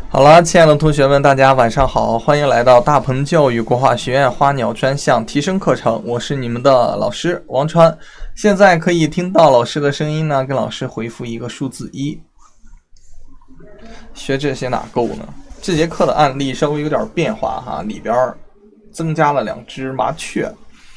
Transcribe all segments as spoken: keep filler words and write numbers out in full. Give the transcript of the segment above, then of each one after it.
好了，亲爱的同学们，大家晚上好，欢迎来到大鹏教育国画学院花鸟专项提升课程，我是你们的老师王川。现在可以听到老师的声音呢，跟老师回复一个数字一。学这些哪够呢？这节课的案例稍微有点变化哈，里边增加了两只麻雀。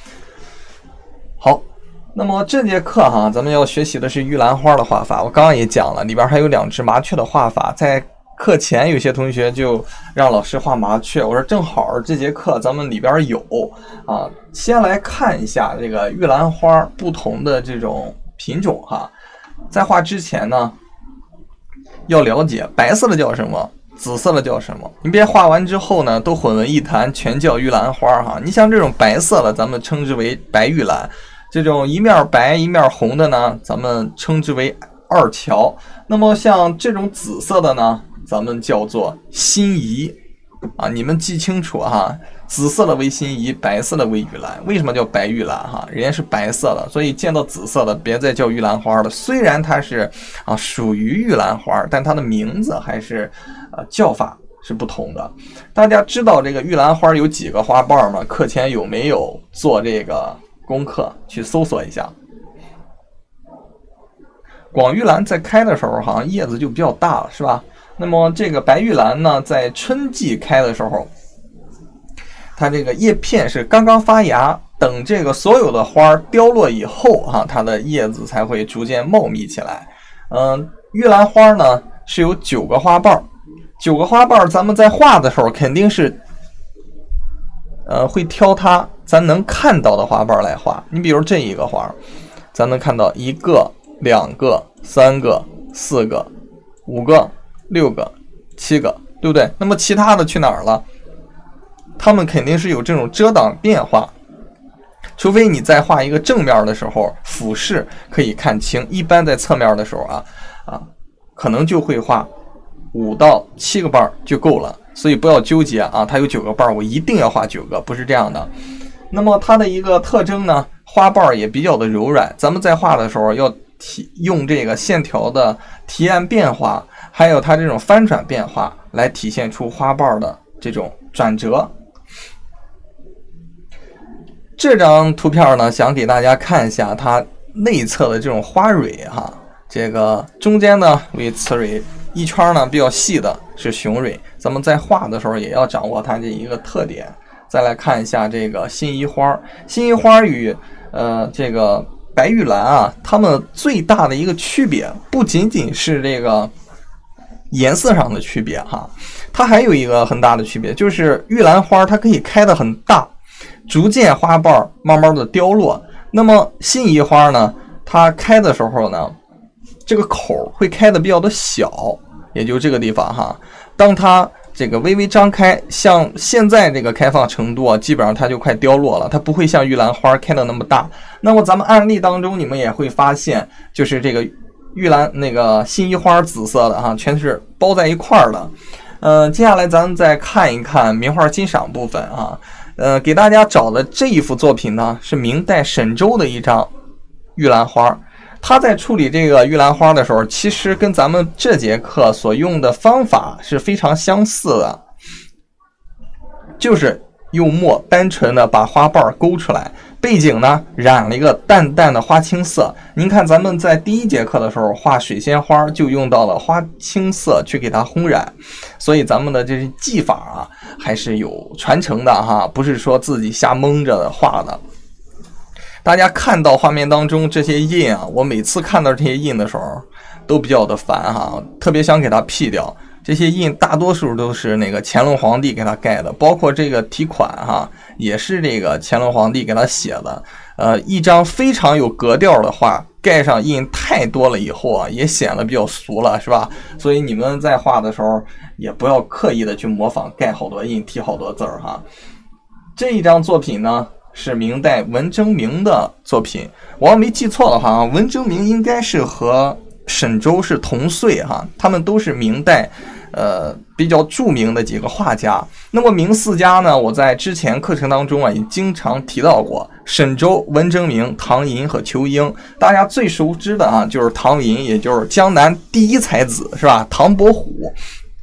好，那么这节课哈，咱们要学习的是玉兰花的画法。我刚刚也讲了，里边还有两只麻雀的画法。在课前有些同学就让老师画麻雀，我说正好这节课咱们里边有啊。先来看一下这个玉兰花不同的这种品种哈。在画之前呢，要了解白色的叫什么，紫色的叫什么，你别画完之后呢都混为一谈，全叫玉兰花哈。你像这种白色的，咱们称之为白玉兰。这种一面白一面红的呢，咱们称之为二乔。那么像这种紫色的呢，咱们叫做心仪啊。你们记清楚哈，紫色的为心仪，白色的为玉兰。为什么叫白玉兰哈？人家是白色的，所以见到紫色的别再叫玉兰花了。虽然它是啊属于玉兰花，但它的名字还是呃叫法是不同的。大家知道这个玉兰花有几个花瓣吗？课前有没有做这个功课去搜索一下？广玉兰在开的时候好像叶子就比较大了，是吧？那么这个白玉兰呢，在春季开的时候，它这个叶片是刚刚发芽，等这个所有的花凋落以后哈、啊，它的叶子才会逐渐茂密起来。嗯，玉兰花呢是有九个花瓣，九个花瓣咱们在画的时候肯定是呃会挑它咱能看到的花瓣来画。你比如这一个花，咱能看到一个、两个、三个、四个、五个、六个、七个，对不对？那么其他的去哪儿了？它们肯定是有这种遮挡变化，除非你在画一个正面的时候，俯视可以看清。一般在侧面的时候啊啊，可能就会画五到七个瓣就够了。所以不要纠结啊，它有九个瓣，我一定要画九个，不是这样的。那么它的一个特征呢，花瓣也比较的柔软。咱们在画的时候要体用这个线条的提按变化，还有它这种翻转变化来体现出花瓣的这种转折。这张图片呢，想给大家看一下它内侧的这种花蕊哈，这个中间呢为雌蕊，一圈呢比较细的是雄蕊。咱们在画的时候也要掌握它这一个特点。再来看一下这个心仪花，心仪花与呃这个白玉兰啊，它们最大的一个区别不仅仅是这个颜色上的区别哈，它还有一个很大的区别，就是玉兰花它可以开得很大，逐渐花瓣慢慢的凋落。那么心仪花呢，它开的时候呢，这个口会开的比较的小，也就这个地方哈。当它这个微微张开，像现在这个开放程度啊，基本上它就快凋落了，它不会像玉兰花开的那么大。那么咱们案例当中，你们也会发现，就是这个玉兰那个心仪花紫色的哈，全是包在一块儿的。呃，接下来咱们再看一看名画欣赏部分啊。呃，给大家找的这一幅作品呢，是明代沈周的一张玉兰花。他在处理这个玉兰花的时候，其实跟咱们这节课所用的方法是非常相似的，就是用墨单纯的把花瓣勾出来，背景呢染了一个淡淡的花青色。您看咱们在第一节课的时候画水仙花就用到了花青色去给它烘染，所以咱们的这些技法啊还是有传承的哈，不是说自己瞎蒙着画的。大家看到画面当中这些印啊，我每次看到这些印的时候都比较的烦哈，特别想给它 P 掉。这些印大多数都是那个乾隆皇帝给他盖的，包括这个题款哈，也是这个乾隆皇帝给他写的。呃，一张非常有格调的画，盖上印太多了以后啊，也显得比较俗了，是吧？所以你们在画的时候也不要刻意的去模仿，盖好多印，提好多字儿哈。这一张作品呢，是明代文征明的作品。我要没记错的话，文征明应该是和沈周是同岁哈，他们都是明代呃比较著名的几个画家。那么明四家呢，我在之前课程当中啊也经常提到过，沈周、文征明、唐寅和仇英。大家最熟知的啊就是唐寅，也就是江南第一才子，是吧？唐伯虎。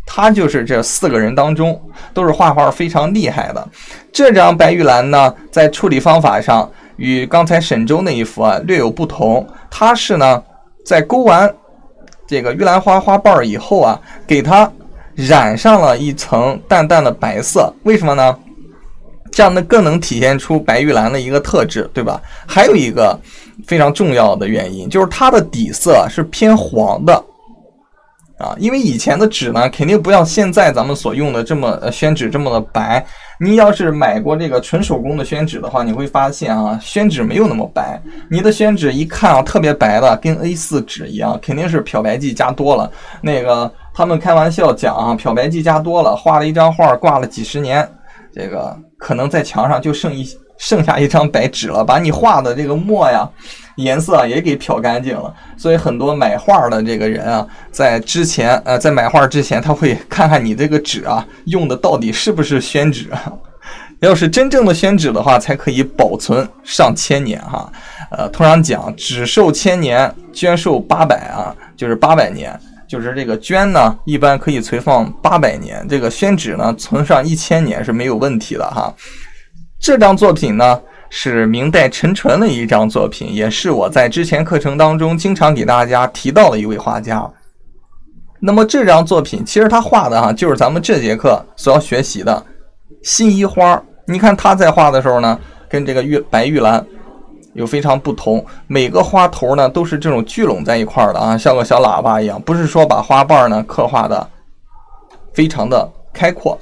他就是这四个人当中都是画画非常厉害的。这张白玉兰呢，在处理方法上与刚才沈周那一幅啊略有不同，它是呢在勾完这个玉兰花花瓣以后啊，给它染上了一层淡淡的白色。为什么呢？这样呢更能体现出白玉兰的一个特质，对吧？还有一个非常重要的原因，就是它的底色是偏黄的啊，因为以前的纸呢，肯定不像现在咱们所用的这么呃宣纸这么的白。你要是买过这个纯手工的宣纸的话，你会发现啊，宣纸没有那么白。你的宣纸一看啊，特别白的，跟 A 四 纸一样，肯定是漂白剂加多了。那个他们开玩笑讲啊，漂白剂加多了，画了一张画挂了几十年，这个可能在墙上就剩一剩下一张白纸了，把你画的这个墨呀颜色也给漂干净了。所以很多买画的这个人啊，在之前呃在买画之前，他会看看你这个纸啊用的到底是不是宣纸啊。要是真正的宣纸的话，才可以保存上千年哈。呃，通常讲纸寿千年，绢寿八百啊，就是八百年。就是这个绢呢，一般可以存放八百年，这个宣纸呢，存上一千年是没有问题的哈。这张作品呢，是明代陈淳的一张作品，也是我在之前课程当中经常给大家提到的一位画家。那么这张作品其实他画的哈，就是咱们这节课所要学习的信衣花。你看他在画的时候呢，跟这个玉白玉兰有非常不同，每个花头呢都是这种聚拢在一块儿的啊，像个小喇叭一样，不是说把花瓣呢刻画的非常的开阔。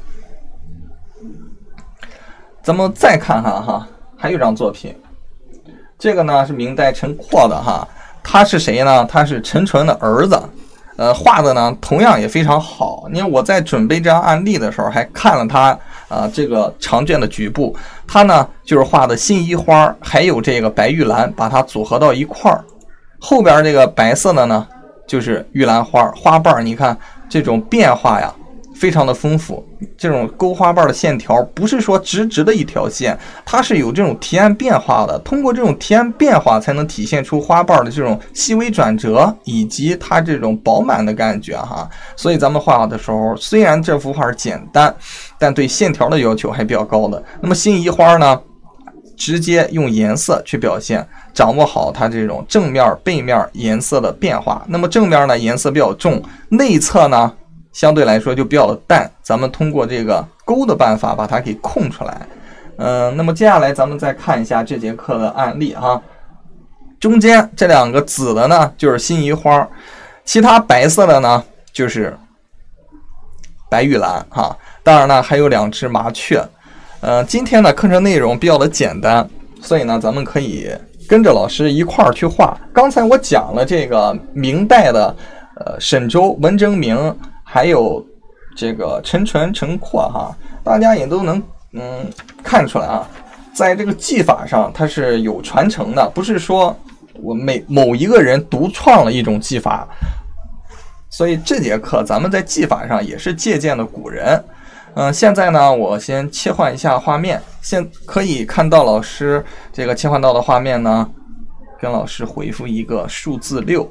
咱们再看看哈，还有一张作品，这个呢是明代陈括的哈，他是谁呢？他是陈淳的儿子，呃，画的呢同样也非常好。因为我在准备这张案例的时候，还看了他啊、呃、这个长卷的局部，他呢就是画的信衣花，还有这个白玉兰，把它组合到一块儿。后边这个白色的呢，就是玉兰花，花瓣你看这种变化呀，非常的丰富。这种勾花瓣的线条不是说直直的一条线，它是有这种提暗变化的，通过这种提暗变化才能体现出花瓣的这种细微转折以及它这种饱满的感觉哈。所以咱们画的时候，虽然这幅画简单，但对线条的要求还比较高的。那么信衣花呢，直接用颜色去表现，掌握好它这种正面背面颜色的变化。那么正面呢颜色比较重，内侧呢相对来说就比较淡，咱们通过这个勾的办法把它给控出来。嗯、呃，那么接下来咱们再看一下这节课的案例哈。中间这两个紫的呢就是信衣花，其他白色的呢就是白玉兰哈。当然呢还有两只麻雀。呃，今天的课程内容比较的简单，所以呢咱们可以跟着老师一块儿去画。刚才我讲了这个明代的呃沈周、文征明。还有这个陈淳、陈括哈，大家也都能嗯看出来啊，在这个技法上它是有传承的，不是说我每某一个人独创了一种技法。所以这节课咱们在技法上也是借鉴的古人。嗯、呃，现在呢，我先切换一下画面，现可以看到老师这个切换到的画面呢，跟老师回复一个数字六。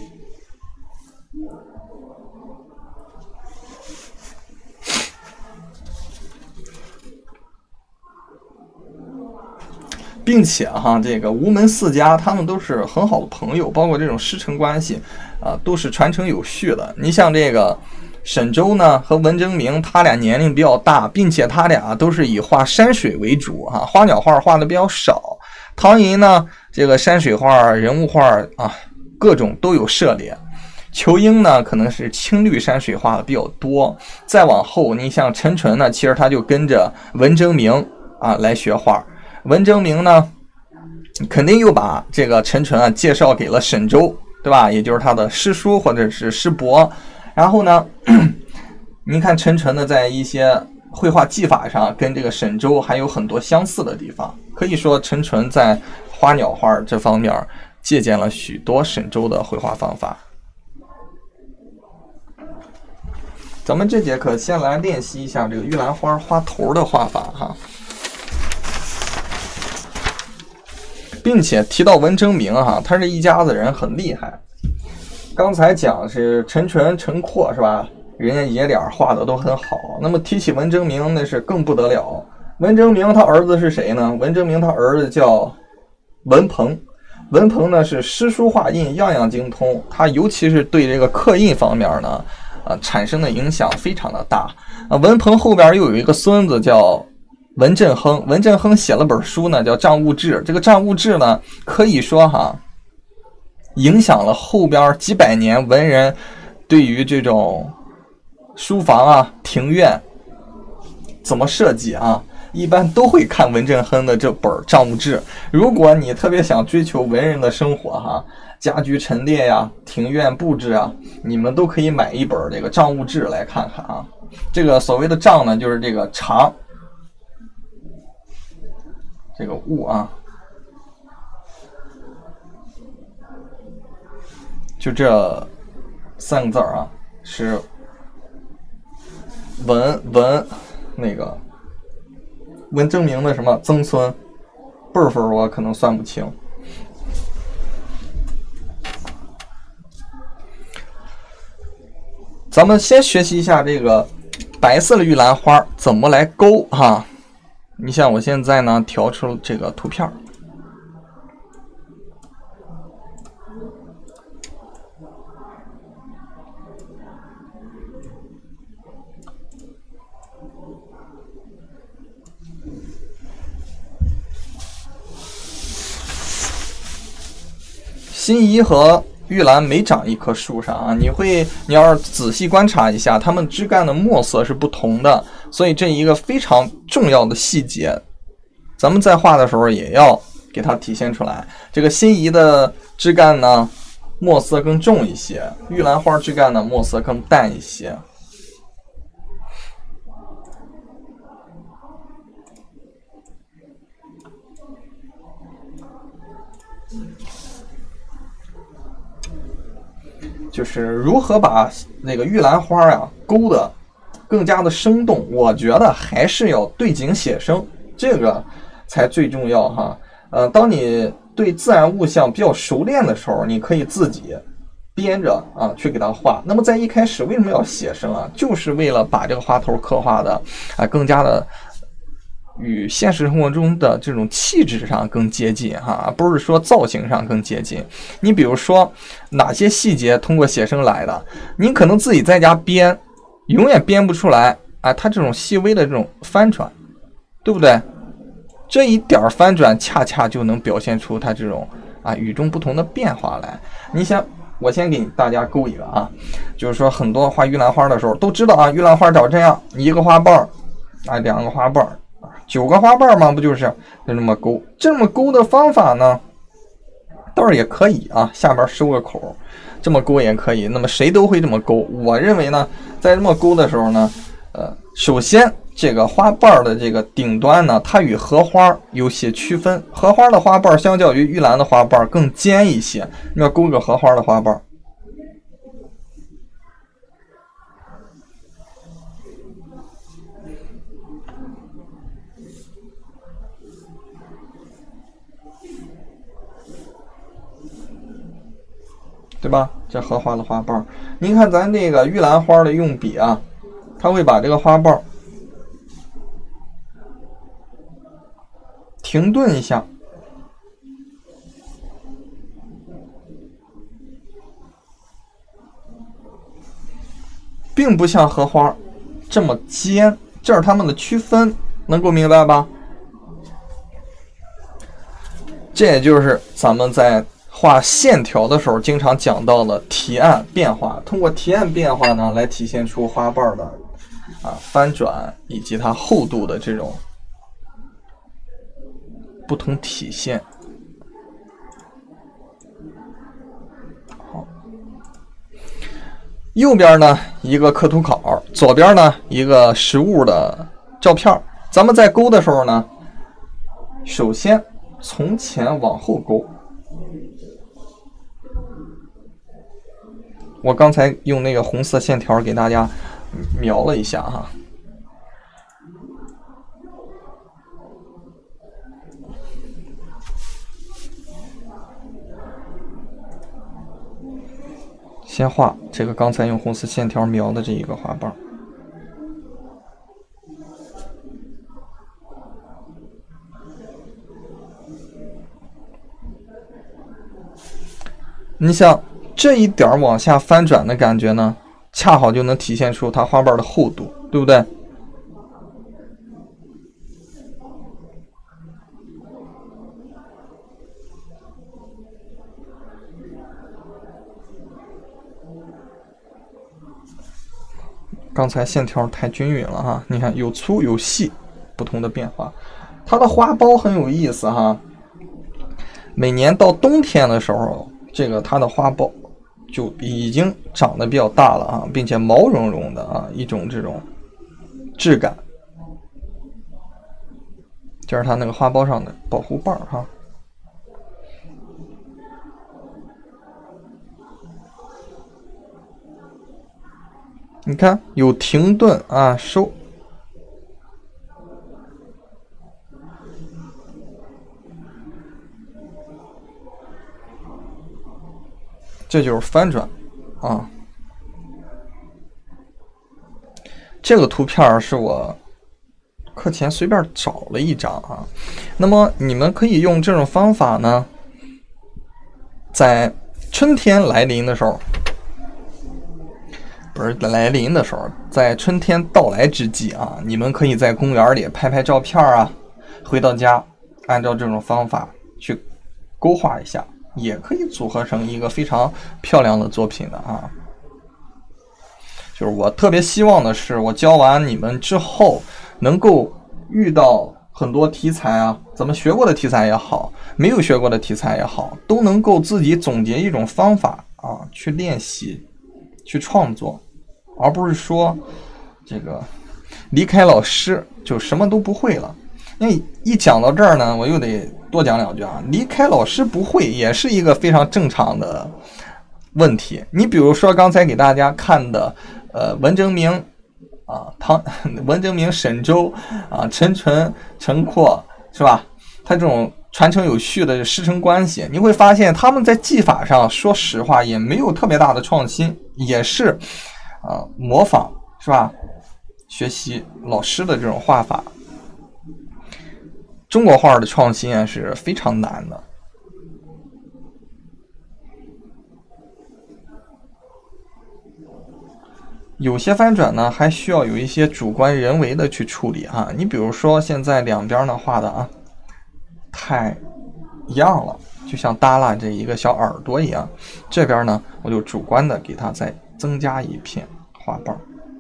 并且哈，这个吴门四家他们都是很好的朋友，包括这种师承关系啊，都是传承有序的。你像这个沈周呢和文征明，他俩年龄比较大，并且他俩都是以画山水为主哈，花鸟画画的比较少。唐寅呢，这个山水画、人物画啊，各种都有涉猎。仇英呢，可能是青绿山水画的比较多。再往后，你像陈淳呢，其实他就跟着文征明啊来学画。文征明呢，肯定又把这个陈淳啊介绍给了沈周，对吧？也就是他的师叔或者是师伯。然后呢，你看陈淳呢，在一些绘画技法上跟这个沈周还有很多相似的地方。可以说，陈淳在花鸟画这方面借鉴了许多沈周的绘画方法。咱们这节课先来练习一下这个玉兰花花头的画法哈。并且提到文征明哈，他这一家子人很厉害。刚才讲是陈淳、陈括是吧？ 人家爷俩画的都很好。那么提起文征明，那是更不得了。文征明他儿子是谁呢？文征明他儿子叫文鹏。文鹏呢是诗书画印样样精通，他尤其是对这个刻印方面呢，呃，产生的影响非常的大。啊，文鹏后边又有一个孙子叫文振亨，文振亨写了本书呢，叫《账务志》。这个《账务志》呢，可以说哈，影响了后边几百年文人对于这种书房啊、庭院怎么设计啊。一般都会看文振亨的这本《账务志》。如果你特别想追求文人的生活哈，家居陈列呀、庭院布置啊，你们都可以买一本这个《账务志》来看看啊。这个所谓的账呢，就是这个长，这个务啊，就这三个字啊，是文文那个。文征明的什么曾孙辈儿分我可能算不清。咱们先学习一下这个白色的玉兰花怎么来勾哈。你像我现在呢调出这个图片，辛夷和玉兰每长一棵树上啊，你会你要是仔细观察一下，它们枝干的墨色是不同的，所以这一个非常重要的细节，咱们在画的时候也要给它体现出来。这个辛夷的枝干呢，墨色更重一些；玉兰花枝干呢，墨色更淡一些。就是如何把那个玉兰花呀勾得更加的生动，我觉得还是要对景写生，这个才最重要哈。呃，当你对自然物象比较熟练的时候，你可以自己编着啊去给它画。那么在一开始为什么要写生啊？就是为了把这个花头刻画的啊更加的与现实生活中的这种气质上更接近哈，不是说造型上更接近。你比如说哪些细节通过写生来的，你可能自己在家编，永远编不出来啊，它这种细微的这种翻转，对不对？这一点翻转恰恰就能表现出它这种啊与众不同的变化来。你想，我先给大家勾一个啊，就是说很多画玉兰花的时候都知道啊，玉兰花长这样，一个花瓣啊，两个花瓣。九个花瓣嘛，不就是就这么勾？这么勾的方法呢，倒是也可以啊，下边收个口，这么勾也可以。那么谁都会这么勾。我认为呢，在这么勾的时候呢，呃，首先这个花瓣的这个顶端呢，它与荷花有些区分。荷花的花瓣相较于玉兰的花瓣更尖一些。你要勾个荷花的花瓣。对吧？这荷花的花瓣，您看咱这个玉兰花的用笔啊，它会把这个花瓣停顿一下，并不像荷花这么尖，这是它们的区分，能够明白吧？这也就是咱们在画线条的时候经常讲到的提按变化，通过提按变化呢，来体现出花瓣的啊翻转以及它厚度的这种不同体现。好，右边呢一个刻图稿，左边呢一个实物的照片。咱们在勾的时候呢，首先从前往后勾。我刚才用那个红色线条给大家描了一下哈。 先画这个刚才用红色线条描的这一个花瓣。你想这一点往下翻转的感觉呢，恰好就能体现出它花瓣的厚度，对不对？刚才线条太均匀了哈，你看有粗有细，不同的变化。它的花苞很有意思哈，每年到冬天的时候，这个它的花苞就已经长得比较大了啊，并且毛茸茸的啊，一种这种质感。这是它那个花苞上的保护瓣哈。你看有停顿啊，收，这就是翻转啊。这个图片是我课前随便找了一张啊。那么你们可以用这种方法呢，在春天来临的时候。不是来临的时候，在春天到来之际啊，你们可以在公园里拍拍照片啊，回到家按照这种方法去勾画一下，也可以组合成一个非常漂亮的作品的啊。就是我特别希望的是，我教完你们之后，能够遇到很多题材啊，咱们学过的题材也好，没有学过的题材也好，都能够自己总结一种方法啊，去练习。去创作，而不是说这个离开老师就什么都不会了。因为一讲到这儿呢，我又得多讲两句啊。离开老师不会也是一个非常正常的问题。你比如说刚才给大家看的，呃，文征明啊，唐文征明、沈周啊，陈纯、陈括，是吧？他这种传承有序的师承关系，你会发现他们在技法上，说实话也没有特别大的创新，也是啊模仿，是吧？学习老师的这种画法。中国画的创新啊是非常难的。有些翻转呢，还需要有一些主观人为的去处理啊。你比如说现在两边呢画的啊。太一样了，就像耷拉这一个小耳朵一样。这边呢，我就主观的给它再增加一片花瓣。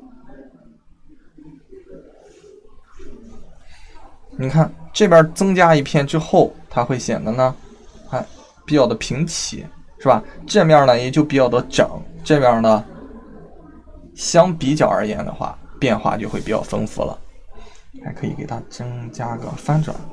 你看这边增加一片之后，它会显得呢，还比较的平齐，是吧？这面呢也就比较的整，这边呢，相比较而言的话，变化就会比较丰富了。还可以给它增加个翻转。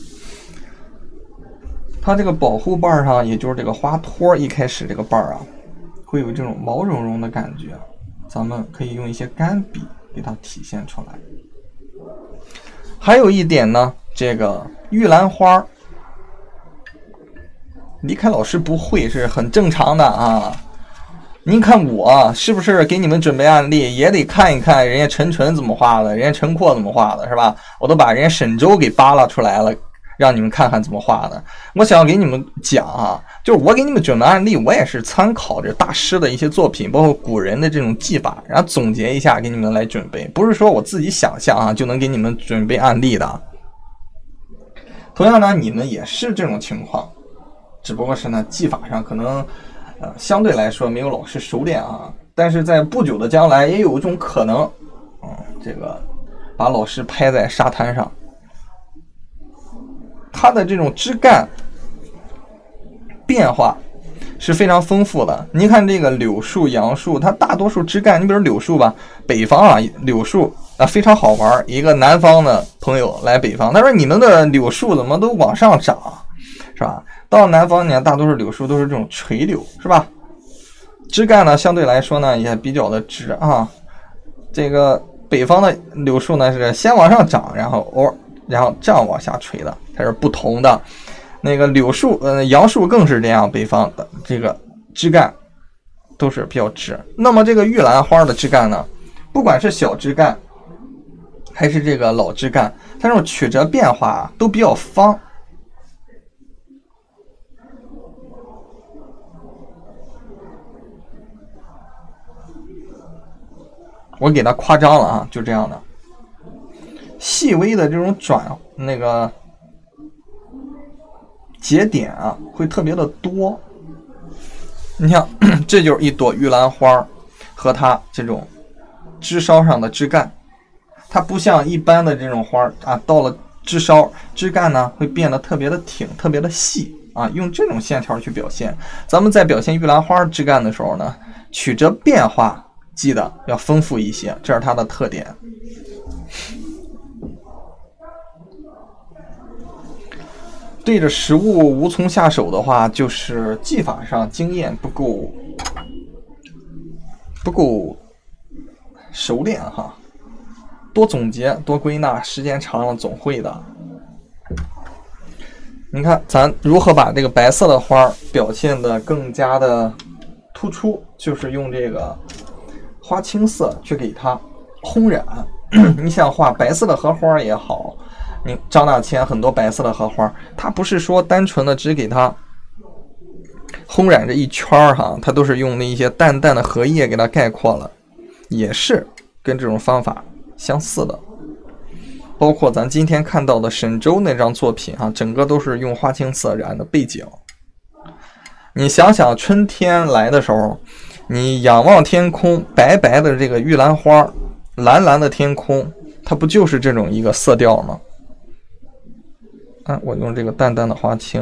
它这个保护瓣上，也就是这个花托一开始这个瓣啊，会有这种毛茸茸的感觉，咱们可以用一些干笔给它体现出来。还有一点呢，这个玉兰花离开老师不会是很正常的啊。您看我是不是给你们准备案例，也得看一看人家陈纯怎么画的，人家陈括怎么画的，是吧？我都把人家沈周给扒拉出来了。让你们看看怎么画的。我想给你们讲啊，就是我给你们准备案例，我也是参考着大师的一些作品，包括古人的这种技法，然后总结一下给你们来准备，不是说我自己想象啊就能给你们准备案例的。同样呢，你们也是这种情况，只不过是呢技法上可能呃相对来说没有老师熟练啊，但是在不久的将来也有一种可能，嗯，这个把老师拍在沙滩上。它的这种枝干变化是非常丰富的。你看这个柳树、杨树，它大多数枝干，你比如柳树吧，北方啊柳树啊非常好玩。一个南方的朋友来北方，他说你们的柳树怎么都往上长，是吧？到南方呢，大多数柳树都是这种垂柳，是吧？枝干呢相对来说呢也比较的直啊。这个北方的柳树呢是先往上长，然后偶尔然后这样往下垂的，它是不同的。那个柳树，呃，杨树更是这样，北方的这个枝干都是比较直。那么这个玉兰花的枝干呢，不管是小枝干还是这个老枝干，它这种曲折变化啊都比较方。我给它夸张了啊，就这样的，细微的这种转那个节点啊，会特别的多。你看，这就是一朵玉兰花和它这种枝梢上的枝干，它不像一般的这种花啊，到了枝梢枝干呢会变得特别的挺，特别的细啊，用这种线条去表现。咱们在表现玉兰花枝干的时候呢，曲折变化记得要丰富一些，这是它的特点。对着实物无从下手的话，就是技法上经验不够不够熟练哈，多总结多归纳，时间长了总会的。你看咱如何把这个白色的花表现得更加的突出，就是用这个花青色去给它烘染。你想画白色的荷花也好，你张大千很多白色的荷花，它不是说单纯的只给它烘染这一圈哈，它都是用那一些淡淡的荷叶给它概括了，也是跟这种方法相似的。包括咱今天看到的沈周那张作品啊，整个都是用花青色染的背景。你想想春天来的时候，你仰望天空，白白的这个玉兰花，蓝蓝的天空，它不就是这种一个色调吗？啊，我用这个淡淡的花青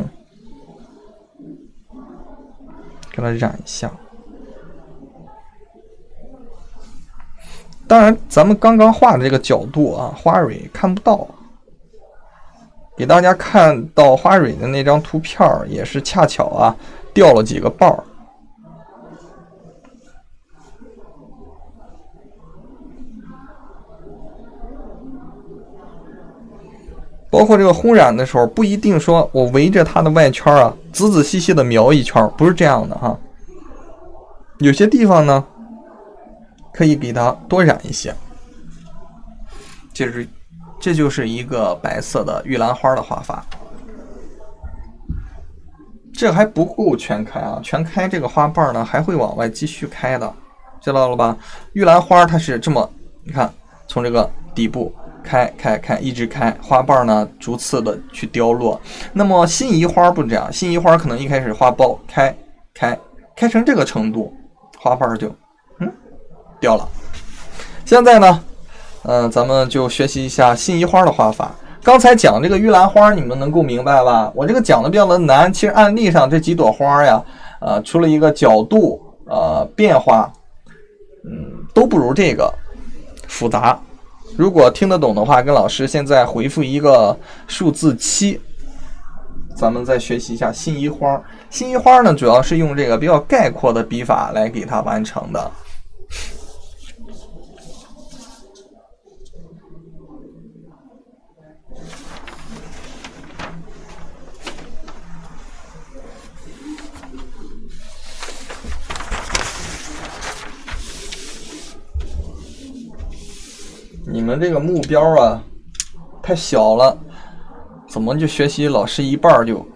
给它染一下。当然咱们刚刚画的这个角度啊，花蕊看不到，给大家看到花蕊的那张图片也是恰巧啊掉了几个瓣儿。包括这个烘染的时候，不一定说我围着它的外圈啊仔仔细细的描一圈，不是这样的哈。有些地方呢可以给它多染一些。这是这就是一个白色的玉兰花的画法。这还不够全开啊，全开这个花瓣呢还会往外继续开的，知道了吧？玉兰花它是这么，你看从这个底部开开开一直开，花瓣呢逐次的去凋落。那么辛夷花不这样，辛夷花可能一开始花苞开开开成这个程度，花瓣就嗯掉了。现在呢，嗯、呃，咱们就学习一下辛夷花的画法。刚才讲这个玉兰花，你们能够明白吧？我这个讲的比较的难，其实案例上这几朵花呀，呃，除了一个角度呃变化，嗯，都不如这个复杂。如果听得懂的话，跟老师现在回复一个数字七，咱们再学习一下辛夷花。辛夷花呢，主要是用这个比较概括的笔法来给它完成的。你们这个目标啊太小了，怎么就学习老师一半就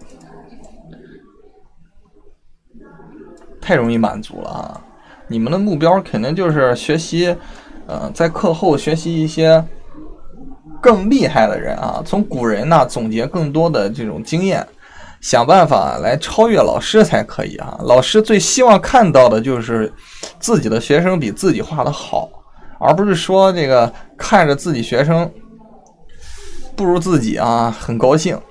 太容易满足了啊？你们的目标肯定就是学习，呃，在课后学习一些更厉害的人啊，从古人那总结更多的这种经验，想办法来超越老师才可以啊。老师最希望看到的就是自己的学生比自己画的好，而不是说这个看着自己学生不如自己啊，很高兴。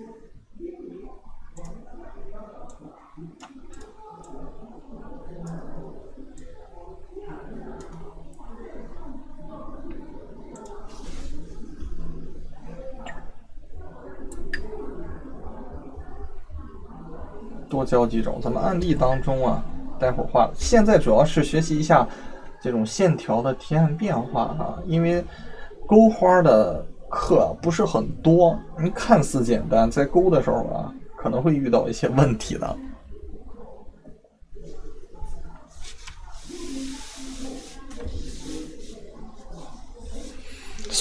多教几种，咱们案例当中啊，待会儿画。现在主要是学习一下这种线条的提按变化哈、啊，因为钩花的课不是很多，你看似简单，在钩的时候啊，可能会遇到一些问题的。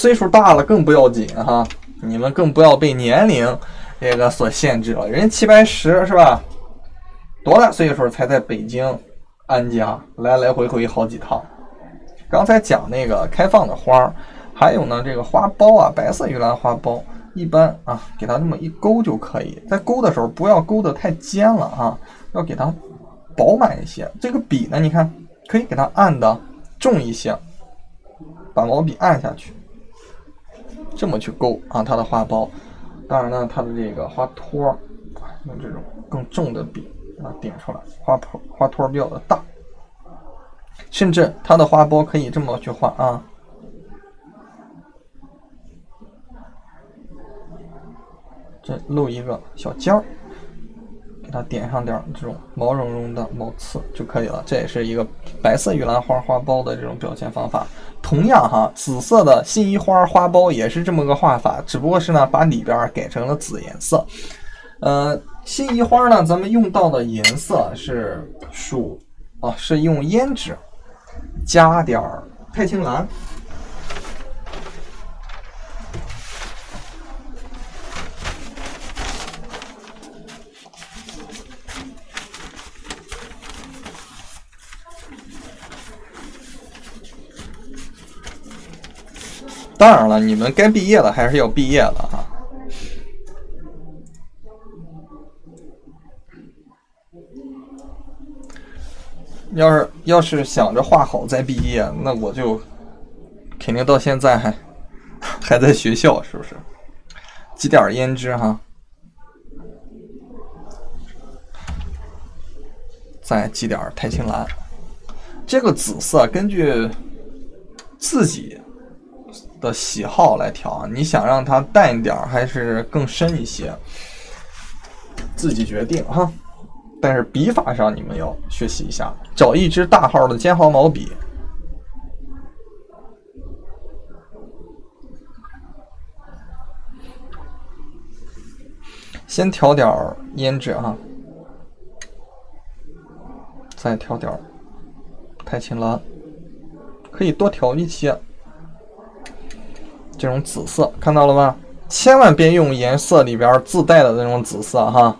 岁数大了更不要紧哈，你们更不要被年龄这个所限制了。人齐白石是吧？多大岁数才在北京安家，来来回回好几趟。刚才讲那个开放的花，还有呢这个花苞啊，白色玉兰花苞，一般啊给它这么一勾就可以。在勾的时候不要勾得太尖了啊，要给它饱满一些。这个笔呢，你看可以给它按的重一些，把毛笔按下去，这么去勾啊它的花苞。当然呢，它的这个花托用这种更重的笔把它点出来，花托花托比较的大。甚至它的花苞可以这么去画啊，这露一个小尖儿，给它点上点这种毛茸茸的毛刺就可以了。这也是一个白色玉兰花花苞的这种表现方法。同样哈，紫色的辛夷花花苞也是这么个画法，只不过是呢把里边改成了紫颜色。呃，辛夷花呢，咱们用到的颜色是属啊，是用胭脂加点儿太青蓝。当然了，你们该毕业了还是要毕业了哈。要是要是想着画好再毕业，那我就肯定到现在还还在学校，是不是？挤点胭脂哈，再挤点太青蓝。这个紫色根据自己的喜好来调，你想让它淡一点还是更深一些，自己决定哈。但是笔法上你们要学习一下，找一支大号的尖毫毛笔，先调点胭脂哈，再调点太青蓝，可以多调一些。这种紫色看到了吧？千万别用颜色里边自带的那种紫色哈。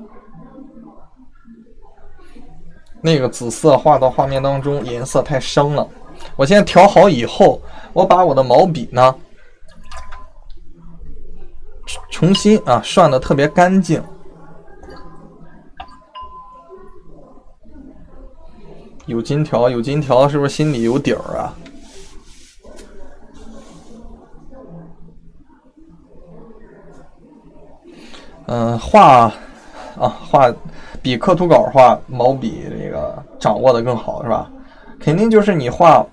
那个紫色画到画面当中颜色太深了。我现在调好以后，我把我的毛笔呢重新啊涮的特别干净。有金条有金条，是不是心里有底儿啊？嗯，画啊画。比刻图稿画毛笔这个掌握的更好是吧？肯定就是你画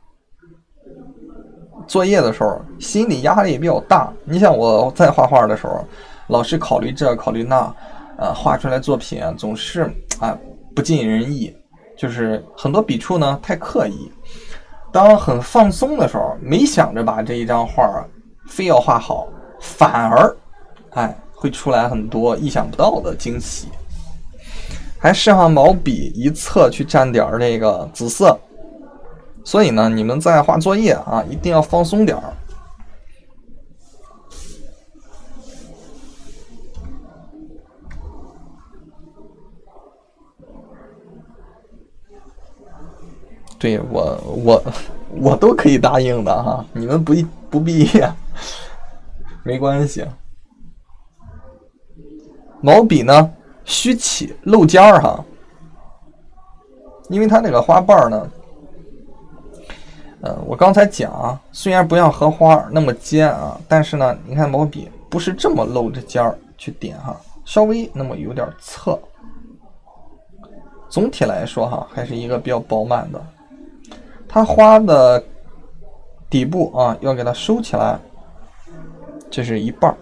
作业的时候心理压力比较大。你像我在画画的时候，老是考虑这考虑那，呃，画出来作品啊总是啊、呃、不尽人意，就是很多笔触呢太刻意。当很放松的时候，没想着把这一张画非要画好，反而哎会出来很多意想不到的惊喜。还适合毛笔一侧去沾点这个紫色，所以呢，你们在画作业啊，一定要放松点儿。对我，我我都可以答应的哈，你们不不毕业没关系。毛笔呢？虚起露尖儿哈，因为它那个花瓣呢，呃，我刚才讲啊，虽然不像荷花那么尖啊，但是呢，你看毛笔不是这么露着尖儿去点哈，稍微那么有点侧。总体来说哈，还是一个比较饱满的。它花的底部啊，要给它收起来，这是一半。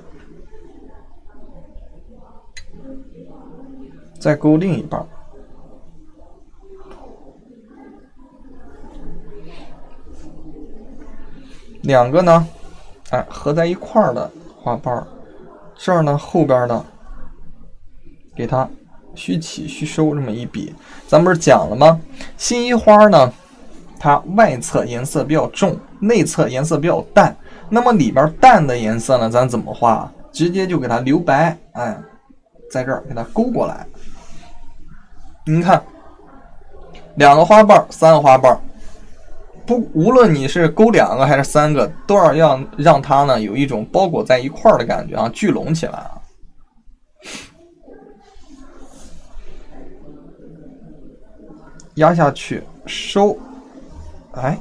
再勾另一半，两个呢，哎，合在一块儿的花瓣，这儿呢后边呢，给它虚起虚收这么一笔。咱们不是讲了吗？辛夷花呢，它外侧颜色比较重，内侧颜色比较淡， 那么里边淡的颜色呢，咱怎么画？直接就给它留白，哎，在这儿给它勾过来。您看，两个花瓣，三个花瓣，不，无论你是勾两个还是三个，都要让让它呢有一种包裹在一块儿的感觉啊，聚拢起来啊。压下去，收，哎，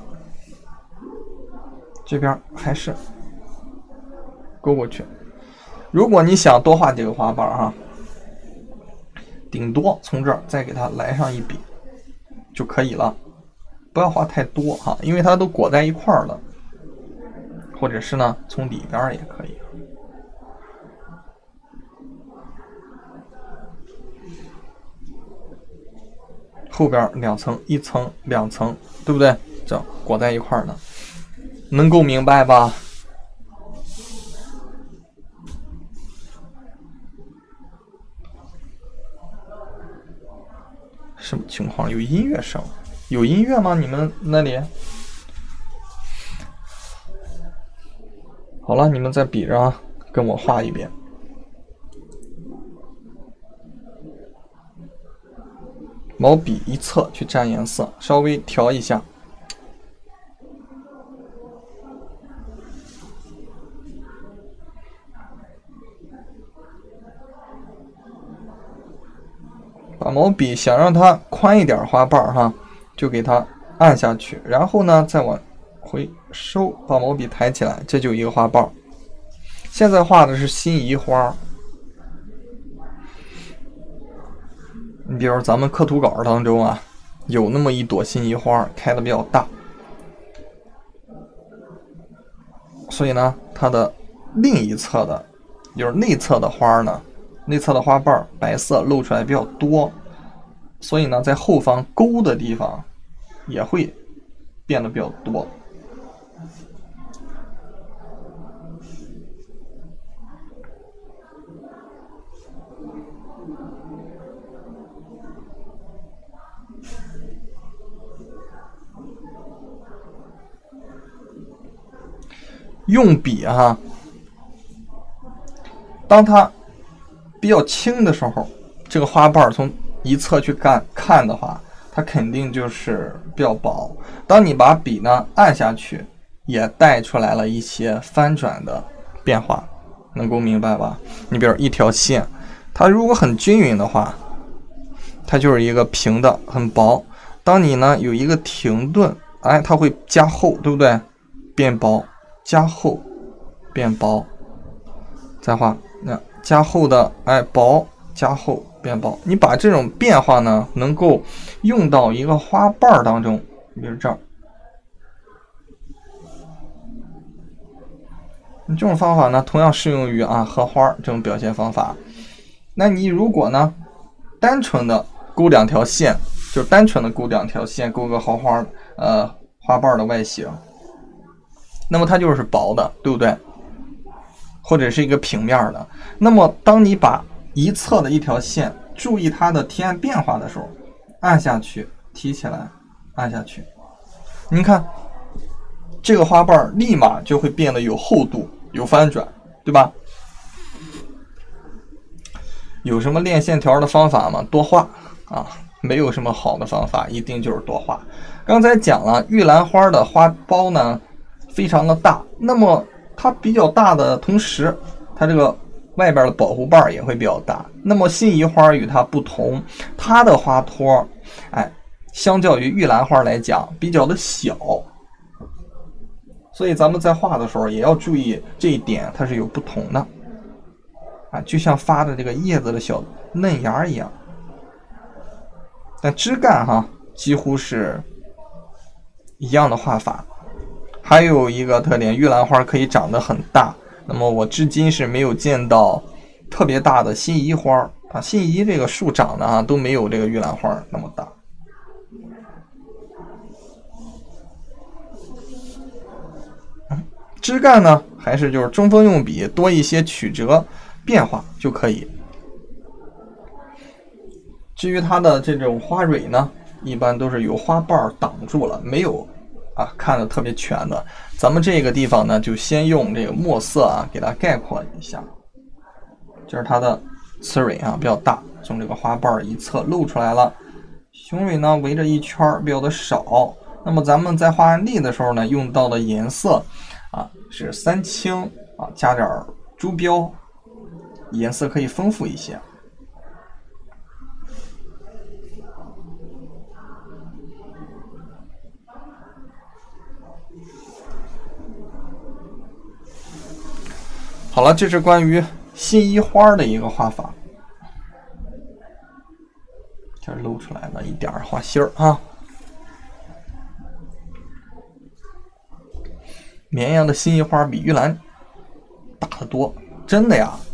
这边还是勾过去。如果你想多画几个花瓣哈，顶多从这儿再给它来上一笔就可以了，不要画太多哈，因为它都裹在一块儿了。或者是呢，从里边也可以。后边两层，一层、两层，对不对？这样裹在一块儿呢，能够明白吧？什么情况？有音乐声？有音乐吗？你们那里？好了，你们在笔上跟我画一遍。毛笔一侧去蘸颜色，稍微调一下。把毛笔想让它宽一点花瓣哈，就给它按下去，然后呢再往回收，把毛笔抬起来，这就一个花瓣。现在画的是心仪花。你比如咱们刻图稿当中啊，有那么一朵心仪花开的比较大，所以呢，它的另一侧的，就是内侧的花呢，内侧的花瓣白色露出来比较多，所以呢，在后方勾的地方也会变得比较多。用笔哈，当它比较轻的时候，这个花瓣从一侧去看看的话，它肯定就是比较薄。当你把笔呢按下去，也带出来了一些翻转的变化，能够明白吧？你比如一条线，它如果很均匀的话，它就是一个平的，很薄。当你呢有一个停顿，哎，它会加厚，对不对？变薄。加厚变薄，再画那加厚的，哎，薄加厚变薄。你把这种变化呢，能够用到一个花瓣当中，比如这儿，这种方法呢，同样适用于啊荷花这种表现方法。那你如果呢，单纯的勾两条线，就是单纯的勾两条线，勾个荷花呃花瓣的外形。那么它就是薄的，对不对？或者是一个平面的。那么当你把一侧的一条线，注意它的提按变化的时候，按下去，提起来，按下去，您看这个花瓣立马就会变得有厚度，有翻转，对吧？有什么练线条的方法吗？多画啊，没有什么好的方法，一定就是多画。刚才讲了玉兰花的花苞呢，非常的大，那么它比较大的同时，它这个外边的保护瓣也会比较大。那么心仪花与它不同，它的花托，哎，相较于玉兰花来讲比较的小，所以咱们在画的时候也要注意这一点，它是有不同的啊，就像发的这个叶子的小嫩芽一样。但枝干哈几乎是一样的画法。还有一个特点，玉兰花可以长得很大，那么我至今是没有见到特别大的心仪花啊，心仪这个树长得啊都没有这个玉兰花那么大。嗯，枝干呢，还是就是中锋用笔多一些曲折变化就可以。至于它的这种花蕊呢，一般都是有花瓣挡住了，没有啊，看的特别全的。咱们这个地方呢，就先用这个墨色啊给它概括一下，就是它的雌蕊啊比较大，从这个花瓣一侧露出来了。雄蕊呢围着一圈比较的少。那么咱们在画案例的时候呢，用到的颜色啊是三青啊，加点朱标，颜色可以丰富一些。好了，这是关于新一花的一个画法。这露出来了一点花心儿啊。绵阳的新一花比玉兰大得多，真的呀。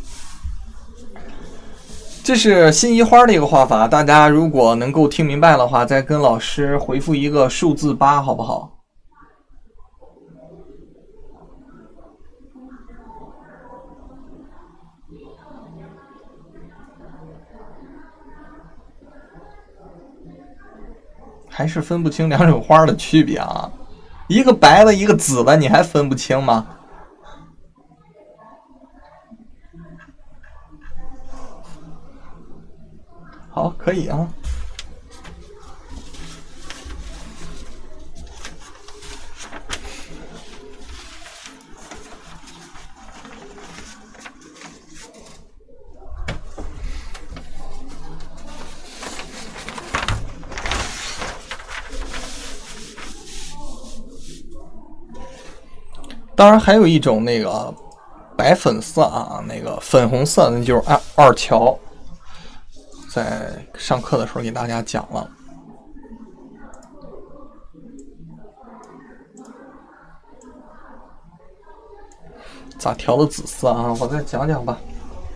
这是新一花的一个画法，大家如果能够听明白的话，再跟老师回复一个数字八，好不好？还是分不清两种花的区别啊？一个白的，一个紫的，你还分不清吗？好，可以啊。当然还有一种那个白粉色啊，那个粉红色，那就是二二乔，在上课的时候给大家讲了。咋调的紫色啊？我再讲讲吧。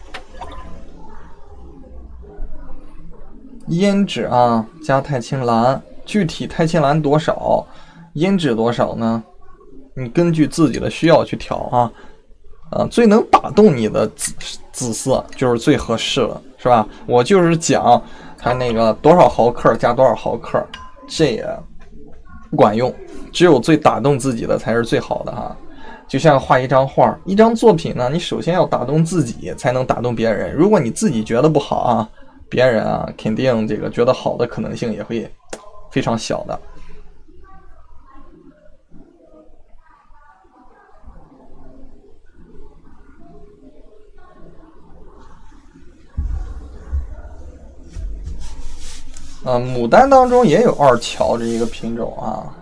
胭脂啊，加太青蓝，具体太青蓝多少，胭脂多少呢？你根据自己的需要去调啊，呃，最能打动你的紫紫色就是最合适的，是吧？我就是讲它那个多少毫克加多少毫克，这也不管用，只有最打动自己的才是最好的哈。就像画一张画，一张作品呢，你首先要打动自己，才能打动别人。如果你自己觉得不好啊，别人啊肯定这个觉得好的可能性也会非常小的。呃，牡丹当中也有二乔这一个品种啊。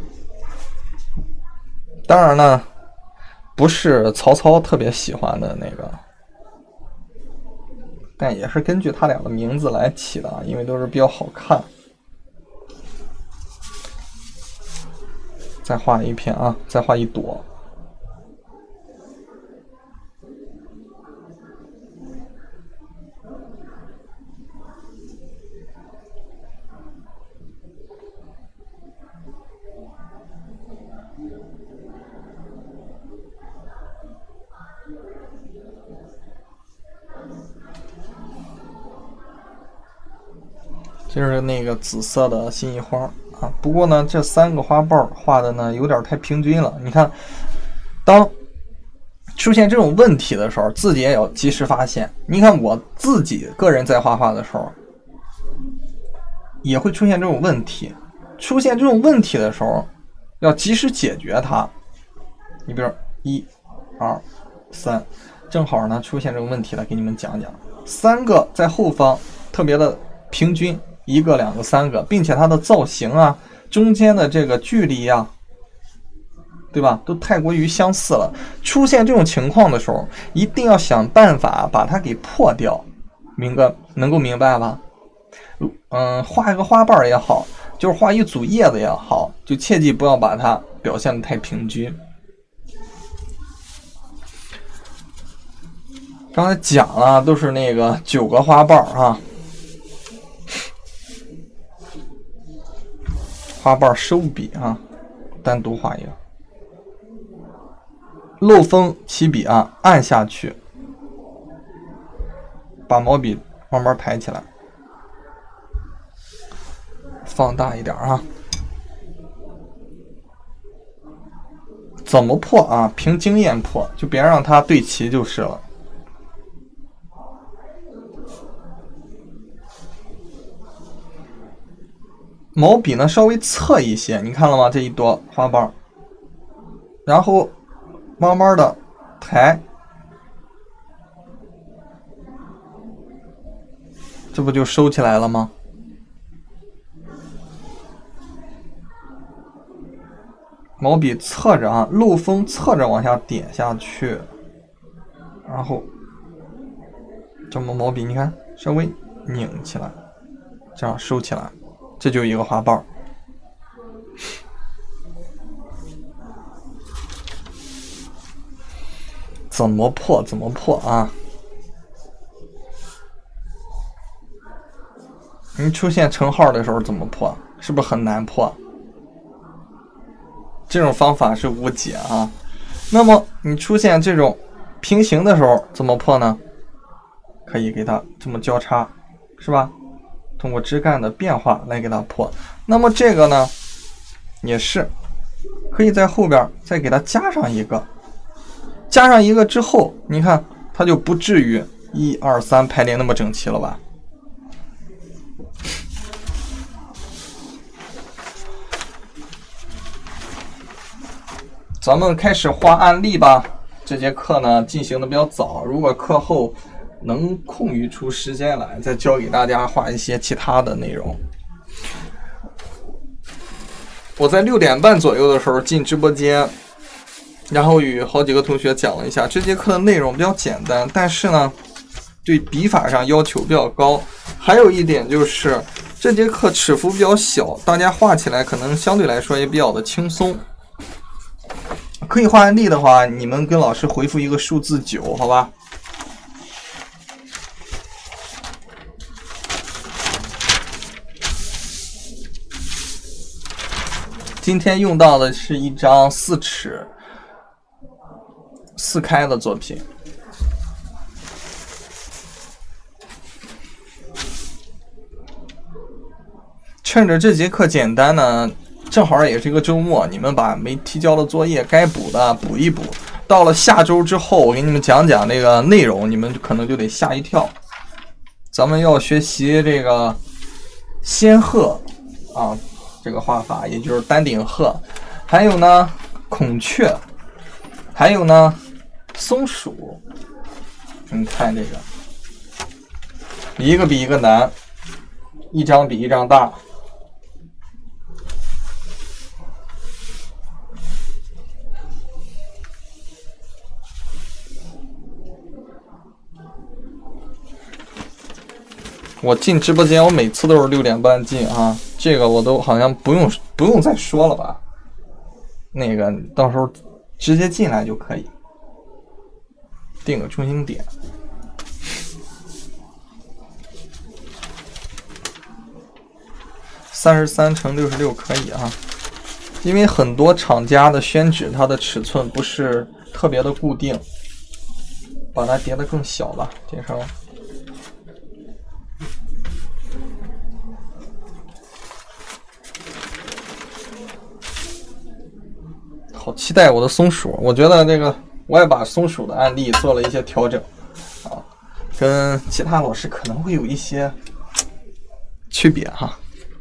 当然呢，不是曹操特别喜欢的那个，但也是根据他俩的名字来起的啊，因为都是比较好看。再画一片啊，再画一朵。就是那个紫色的新一花啊，不过呢，这三个花瓣画的呢有点太平均了。你看，当出现这种问题的时候，自己也要及时发现。你看我自己个人在画画的时候，也会出现这种问题。出现这种问题的时候，要及时解决它。你比如一、二、三，正好呢出现这种问题了，给你们讲讲。三个在后方特别的平均。一个、两个、三个，并且它的造型啊，中间的这个距离啊，对吧，都太过于相似了。出现这种情况的时候，一定要想办法把它给破掉，明个能够明白吧？嗯，画一个花瓣也好，就是画一组叶子也好，就切记不要把它表现得太平均。刚才讲了，都是那个九个花瓣啊。花瓣收笔啊，单独画一个。漏锋起笔啊，按下去，把毛笔慢慢抬起来，放大一点啊。 怎么破啊？凭经验破，就别让它对齐就是了。毛笔呢稍微侧一些，你看了吗？这一朵花瓣，然后慢慢的抬，这不就收起来了吗？毛笔侧着啊，漏锋侧着往下点下去，然后这么毛笔你看稍微拧起来，这样收起来，这就一个花瓣。怎么破怎么破啊？你出现乘号的时候怎么破？是不是很难破？这种方法是无解啊。那么你出现这种平行的时候怎么破呢？可以给它这么交叉，是吧？通过枝干的变化来给它破。那么这个呢，也是可以在后边再给它加上一个，加上一个之后，你看它就不至于一二三排列那么整齐了吧？咱们开始画案例吧。这节课呢进行的比较早，如果课后能空余出时间来，再教给大家画一些其他的内容。我在六点半左右的时候进直播间，然后与好几个同学讲了一下这节课的内容比较简单，但是呢对笔法上要求比较高。还有一点就是这节课尺幅比较小，大家画起来可能相对来说也比较的轻松。可以画案例的话，你们跟老师回复一个数字九，好吧？今天用到的是一张四尺四开的作品。趁着这节课简单呢，正好也是一个周末，你们把没提交的作业该补的补一补。到了下周之后，我给你们讲讲这个内容，你们可能就得吓一跳。咱们要学习这个仙鹤啊，这个画法，也就是丹顶鹤，还有呢孔雀，还有呢松鼠。你看这个，一个比一个难，一张比一张大。我进直播间，我每次都是六点半进啊，这个我都好像不用不用再说了吧？那个到时候直接进来就可以，定个中心点。三十三乘六十六可以啊，因为很多厂家的宣纸它的尺寸不是特别的固定，把它叠得更小吧，叠成。好期待我的松鼠，我觉得这个我也把松鼠的案例做了一些调整啊，跟其他老师可能会有一些区别哈。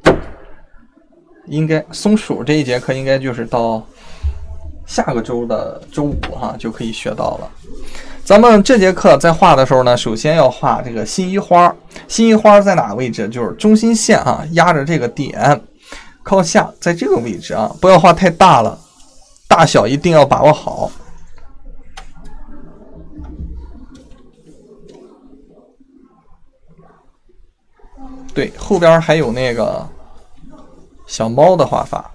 应该松鼠这一节课应该就是到下个周的周五哈就可以学到了。咱们这节课在画的时候呢，首先要画这个心衣花，心衣花在哪个位置？就是中心线啊，压着这个点，靠下，在这个位置啊，不要画太大了。大小一定要把握好。对，后边还有那个小猫的画法。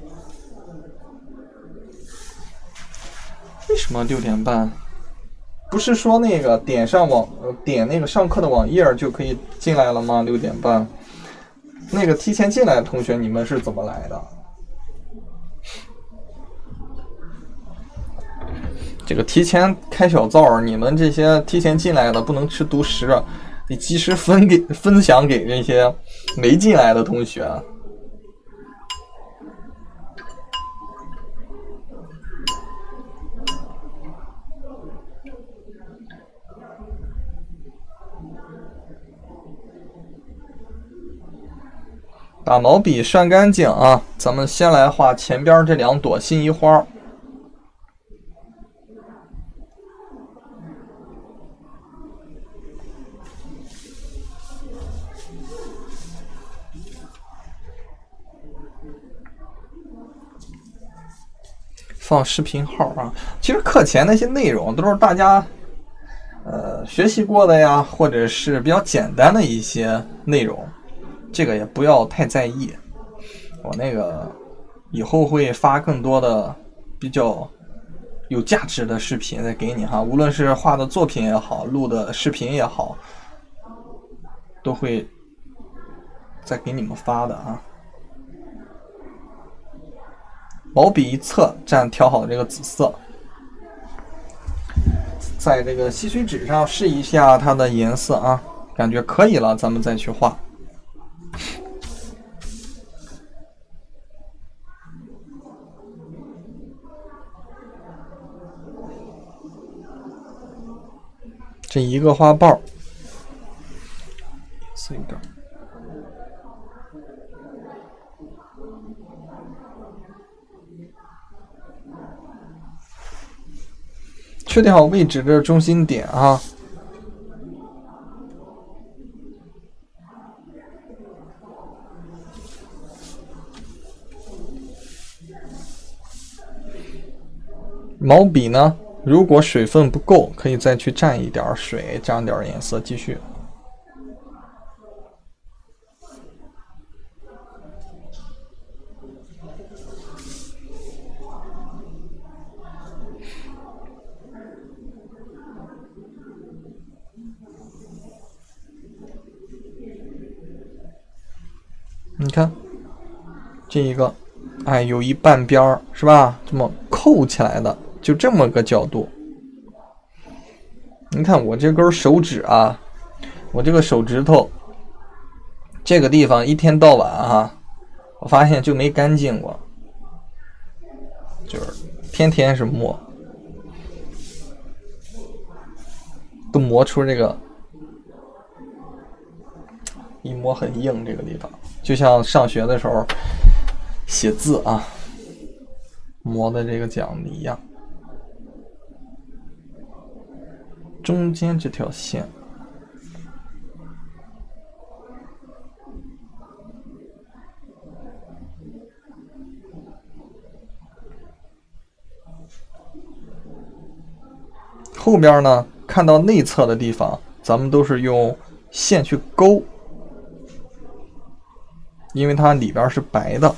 为什么六点半？不是说那个点上网点那个上课的网页就可以进来了吗？六点半，那个提前进来的同学，你们是怎么来的？这个提前开小灶，你们这些提前进来的不能吃独食，得及时分给分享给这些没进来的同学。 把毛笔涮干净啊，咱们先来画前边这两朵心仪花。放视频号啊，其实课前那些内容都是大家呃学习过的呀，或者是比较简单的一些内容，这个也不要太在意。我那个以后会发更多的比较有价值的视频再给你哈，无论是画的作品也好，录的视频也好，都会再给你们发的啊。毛笔一侧蘸调好的这个紫色，在这个吸水纸上试一下它的颜色啊，感觉可以了，咱们再去画。这一个花瓣，颜色有点。确定好位置，这是中心点啊。毛笔呢，如果水分不够，可以再去蘸一点水，蘸点颜色，继续。你看，这一个，哎，有一半边儿是吧？这么扣起来的，就这么个角度。你看我这根手指啊，我这个手指头这个地方一天到晚啊，我发现就没干净过，就是天天是磨，都磨出这个。一摸很硬，这个地方就像上学的时候写字啊，磨的这个讲的一样。中间这条线，后边呢，看到内侧的地方，咱们都是用线去勾。因为它里边是白的，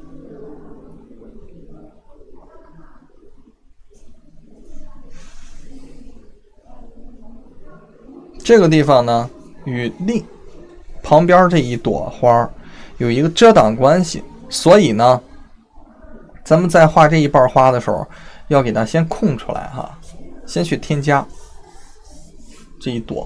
这个地方呢与另旁边这一朵花有一个遮挡关系，所以呢，咱们在画这一瓣花的时候，要给它先空出来哈，先去添加这一朵。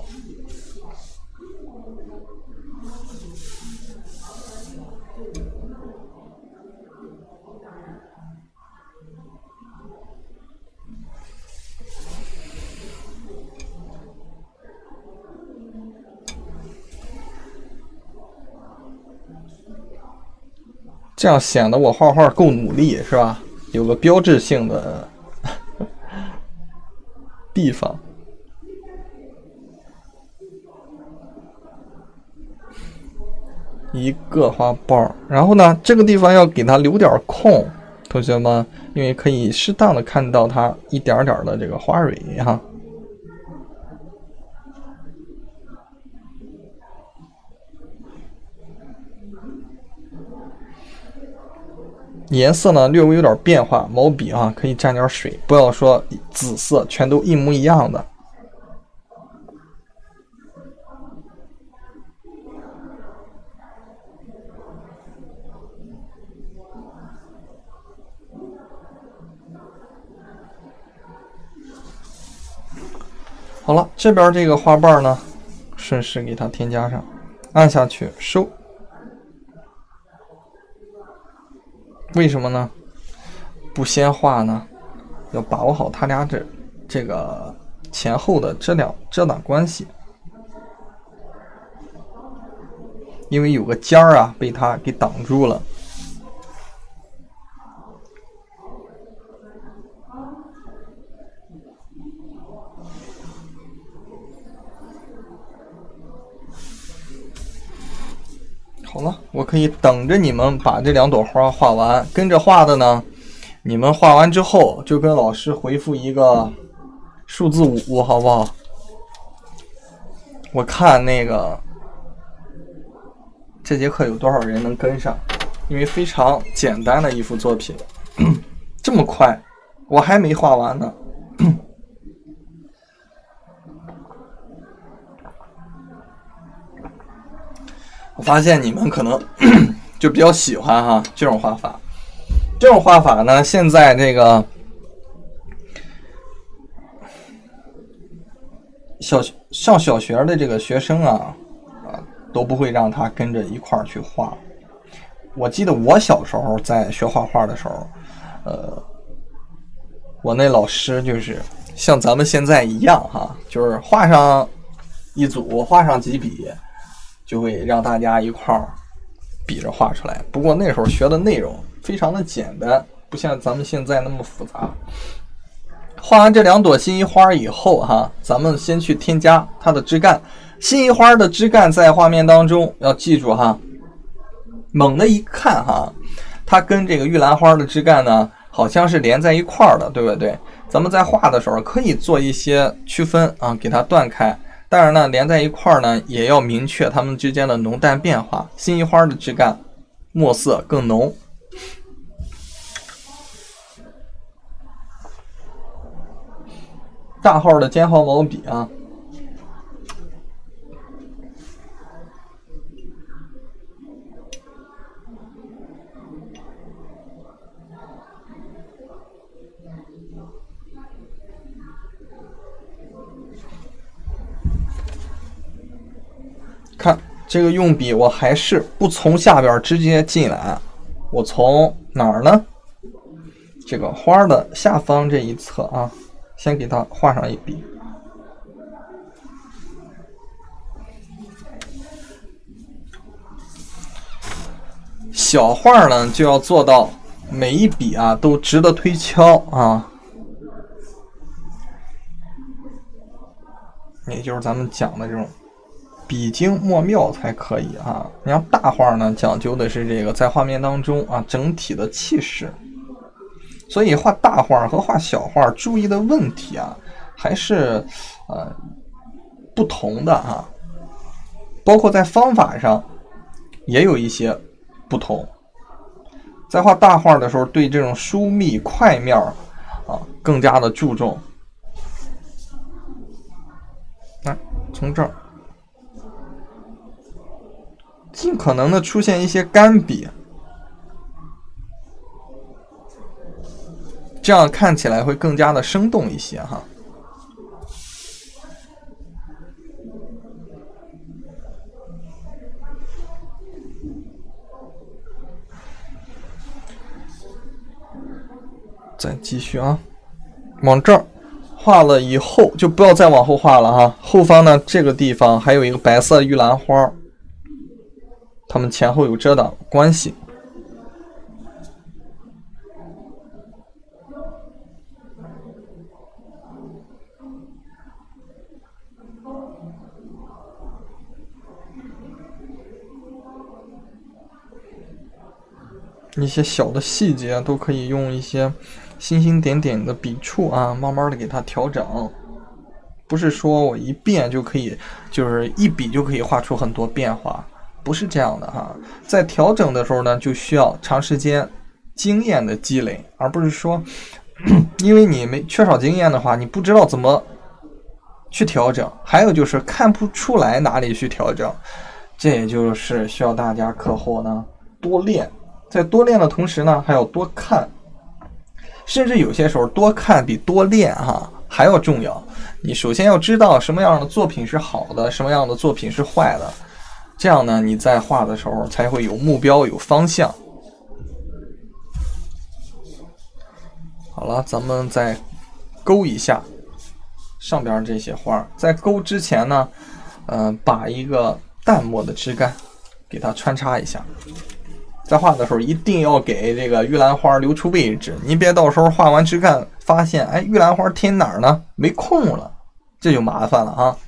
这样显得我画画够努力，是吧？有个标志性的地方。一个花瓣，然后呢，这个地方要给它留点空，同学们，因为可以适当的看到它一点点的这个花蕊哈。颜色呢略微有点变化，毛笔啊可以蘸点水，不要说紫色全都一模一样的。好了，这边这个花瓣呢，顺势给它添加上，按下去收。为什么呢？不先画呢？要把握好它俩这这个前后的这两遮挡关系。 因为有个尖儿啊被它给挡住了。好了，我可以等着你们把这两朵花画完，跟着画的呢，你们画完之后就跟老师回复一个数字五，好不好？我看那个这节课有多少人能跟上，因为非常简单的一幅作品。这么快，我还没画完呢。我发现你们可能就比较喜欢哈这种画法。这种画法呢，现在这个小上小学的这个学生啊啊都不会让他跟着一块儿去画。我记得我小时候在学画画的时候，呃，我那老师就是像咱们现在一样哈，就是画上一组，画上几笔。就会让大家一块儿比着画出来。不过那时候学的内容非常的简单，不像咱们现在那么复杂。画完这两朵心仪花以后哈，咱们先去添加它的枝干。心仪花的枝干在画面当中要记住哈，猛的一看哈，它跟这个玉兰花的枝干呢好像是连在一块儿的，对不对？咱们在画的时候可以做一些区分啊，给它断开。当然呢，连在一块儿呢，也要明确它们之间的浓淡变化。心仪花的枝干墨色更浓。大号的尖毫毛笔啊，看这个用笔，我还是不从下边直接进来，我从哪儿呢？这个花的下方这一侧啊，先给它画上一笔。小画呢，就要做到每一笔啊都值得推敲啊，也就是咱们讲的这种笔精墨妙才可以啊。你像大画呢，讲究的是这个在画面当中啊整体的气势。所以画大画和画小画注意的问题啊，还是呃不同的啊，包括在方法上也有一些不同。在画大画的时候，对这种疏密块面啊更加的注重。来，从这儿尽可能的出现一些干笔。这样看起来会更加的生动一些哈。再继续啊，往这儿画了以后就不要再往后画了哈。后方呢这个地方还有一个白色玉兰花，它们前后有遮挡关系。一些小的细节都可以用一些星星点点的笔触啊，慢慢的给它调整。不是说我一遍就可以，就是一笔就可以画出很多变化，不是这样的哈。在调整的时候呢，就需要长时间经验的积累，而不是说因为你没缺少经验的话，你不知道怎么去调整，还有就是看不出来哪里去调整。这也就是需要大家课后呢多练。在多练的同时呢，还要多看，甚至有些时候多看比多练哈还要重要。你首先要知道什么样的作品是好的，什么样的作品是坏的，这样呢，你在画的时候才会有目标、有方向。好了，咱们再勾一下上边这些花。在勾之前呢，呃，把一个淡墨的枝干给它穿插一下。在画的时候一定要给这个玉兰花留出位置，你别到时候画完枝干发现，哎，玉兰花填哪儿呢？没空了，这就麻烦了啊。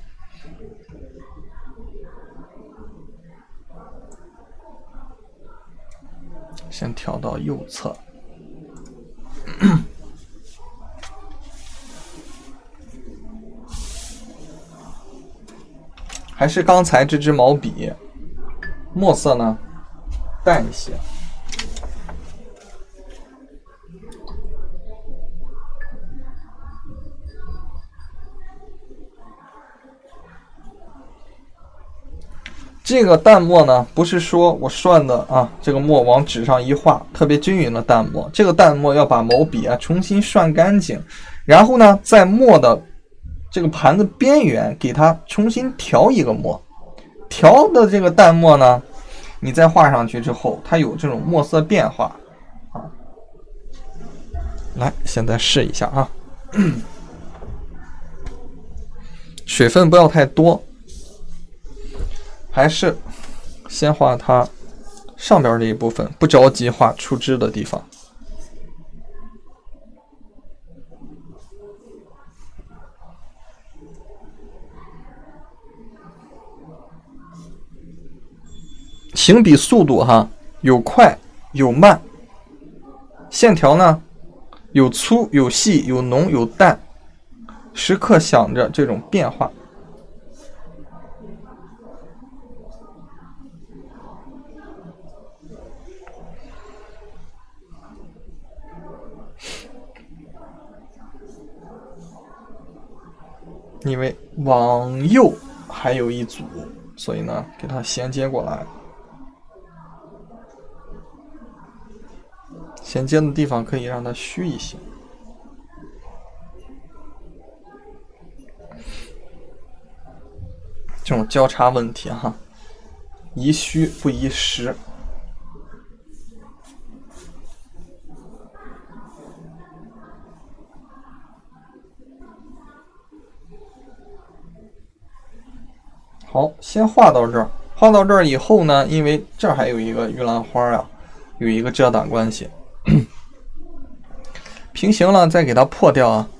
先调到右侧。还是刚才这支毛笔，墨色呢淡一些。这个淡墨呢，不是说我涮的啊，这个墨往纸上一画，特别均匀的淡墨。这个淡墨要把毛笔啊重新涮干净，然后呢，在墨的这个盘子边缘给它重新调一个墨。调的这个淡墨呢，你再画上去之后，它有这种墨色变化啊。来，现在试一下啊，水分不要太多。还是先画它上边这一部分，不着急画出枝的地方。行笔速度哈，有快有慢，线条呢有粗有细有浓有淡，时刻想着这种变化。因为往右还有一组，所以呢，给它衔接过来。衔接的地方可以让它虚一些。这种交叉问题哈，宜虚不宜实。好，先画到这儿。画到这儿以后呢，因为这儿还有一个玉兰花啊，有一个遮挡关系，平行了再给它破掉啊。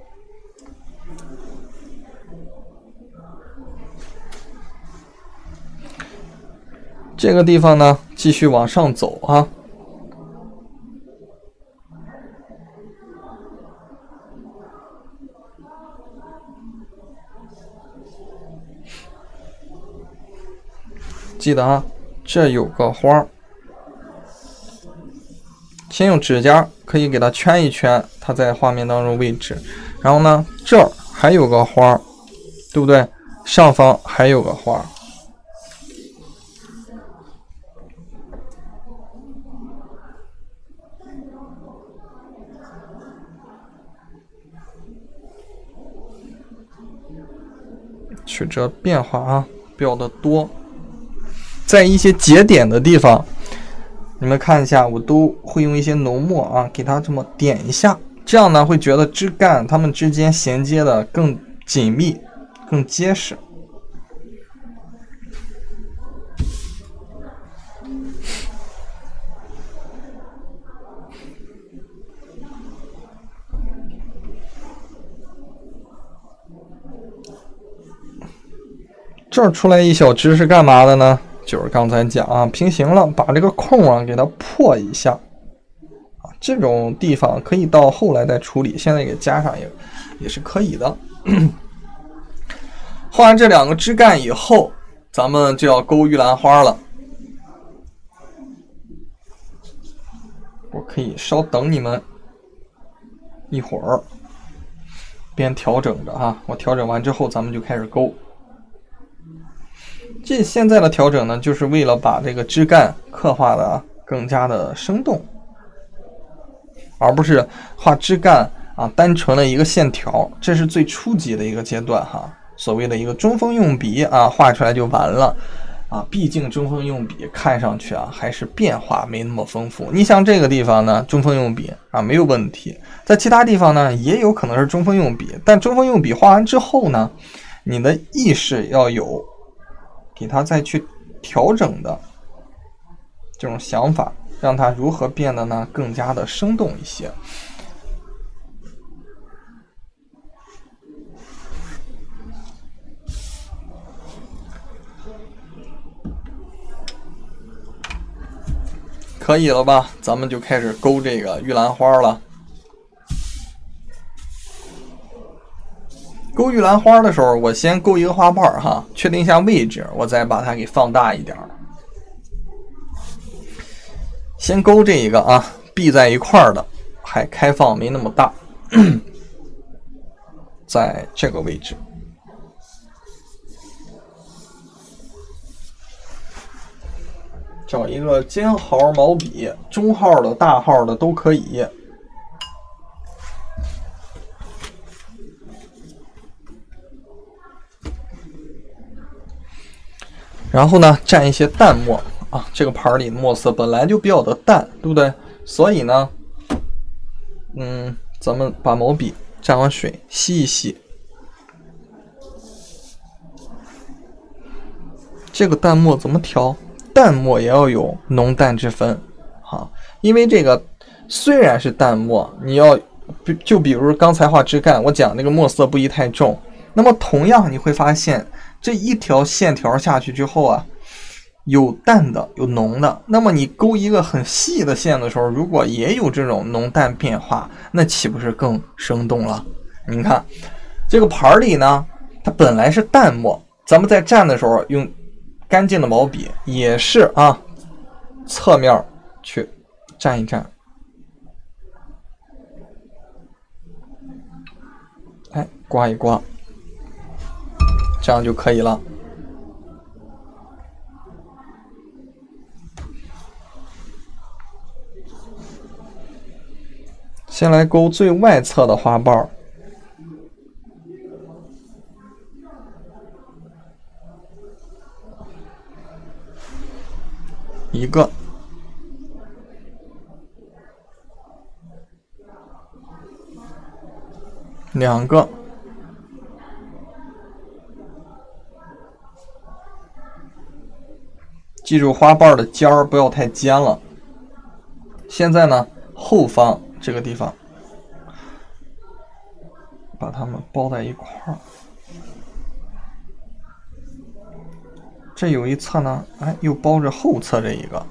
这个地方呢，继续往上走啊。记得啊，这有个花，先用指甲可以给它圈一圈，它在画面当中位置。然后呢，这儿还有个花，对不对？上方还有个花。取这变化啊，不要的多。在一些节点的地方，你们看一下，我都会用一些浓墨啊，给它这么点一下，这样呢，会觉得枝干它们之间衔接的更紧密、更结实。这儿出来一小枝是干嘛的呢？就是刚才讲啊，平行了，把这个空啊给它破一下啊，这种地方可以到后来再处理，现在给加上也也是可以的。画完这两个枝干以后，咱们就要勾玉兰花了。我可以稍等你们一会儿，边调整着哈。我调整完之后，咱们就开始勾。这现在的调整呢，就是为了把这个枝干刻画的更加的生动，而不是画枝干啊单纯的一个线条，这是最初级的一个阶段哈。所谓的一个中锋用笔啊，画出来就完了啊。毕竟中锋用笔看上去啊还是变化没那么丰富。你像这个地方呢，中锋用笔啊没有问题，在其他地方呢也有可能是中锋用笔，但中锋用笔画完之后呢，你的意识要有。给它再去调整的这种想法，让它如何变得呢更加的生动一些。可以了吧？咱们就开始勾这个玉兰花了。勾玉兰花的时候，我先勾一个花瓣哈，确定一下位置，我再把它给放大一点。先勾这一个啊，闭在一块儿的，还开放没那么大，在这个位置。找一个尖毫毛笔，中号的、大号的都可以。然后呢，蘸一些淡墨啊，这个盘里的墨色本来就比较的淡，对不对？所以呢，嗯，咱们把毛笔蘸完水吸一吸。这个淡墨怎么调？淡墨也要有浓淡之分啊，因为这个虽然是淡墨，你要就比如刚才画枝干，我讲那个墨色不宜太重，那么同样你会发现这一条线条下去之后啊，有淡的有浓的，那么你勾一个很细的线的时候，如果也有这种浓淡变化，那岂不是更生动了？你看这个盘里呢，它本来是淡墨，咱们在蘸的时候用干净的毛笔也是啊，侧面去蘸一蘸，哎，刮一刮，这样就可以了。先来勾最外侧的花瓣，一个，两个，记住花瓣的尖儿不要太尖了。现在呢，后方这个地方把它们包在一块儿，这有一侧呢，哎，又包着后侧这一个，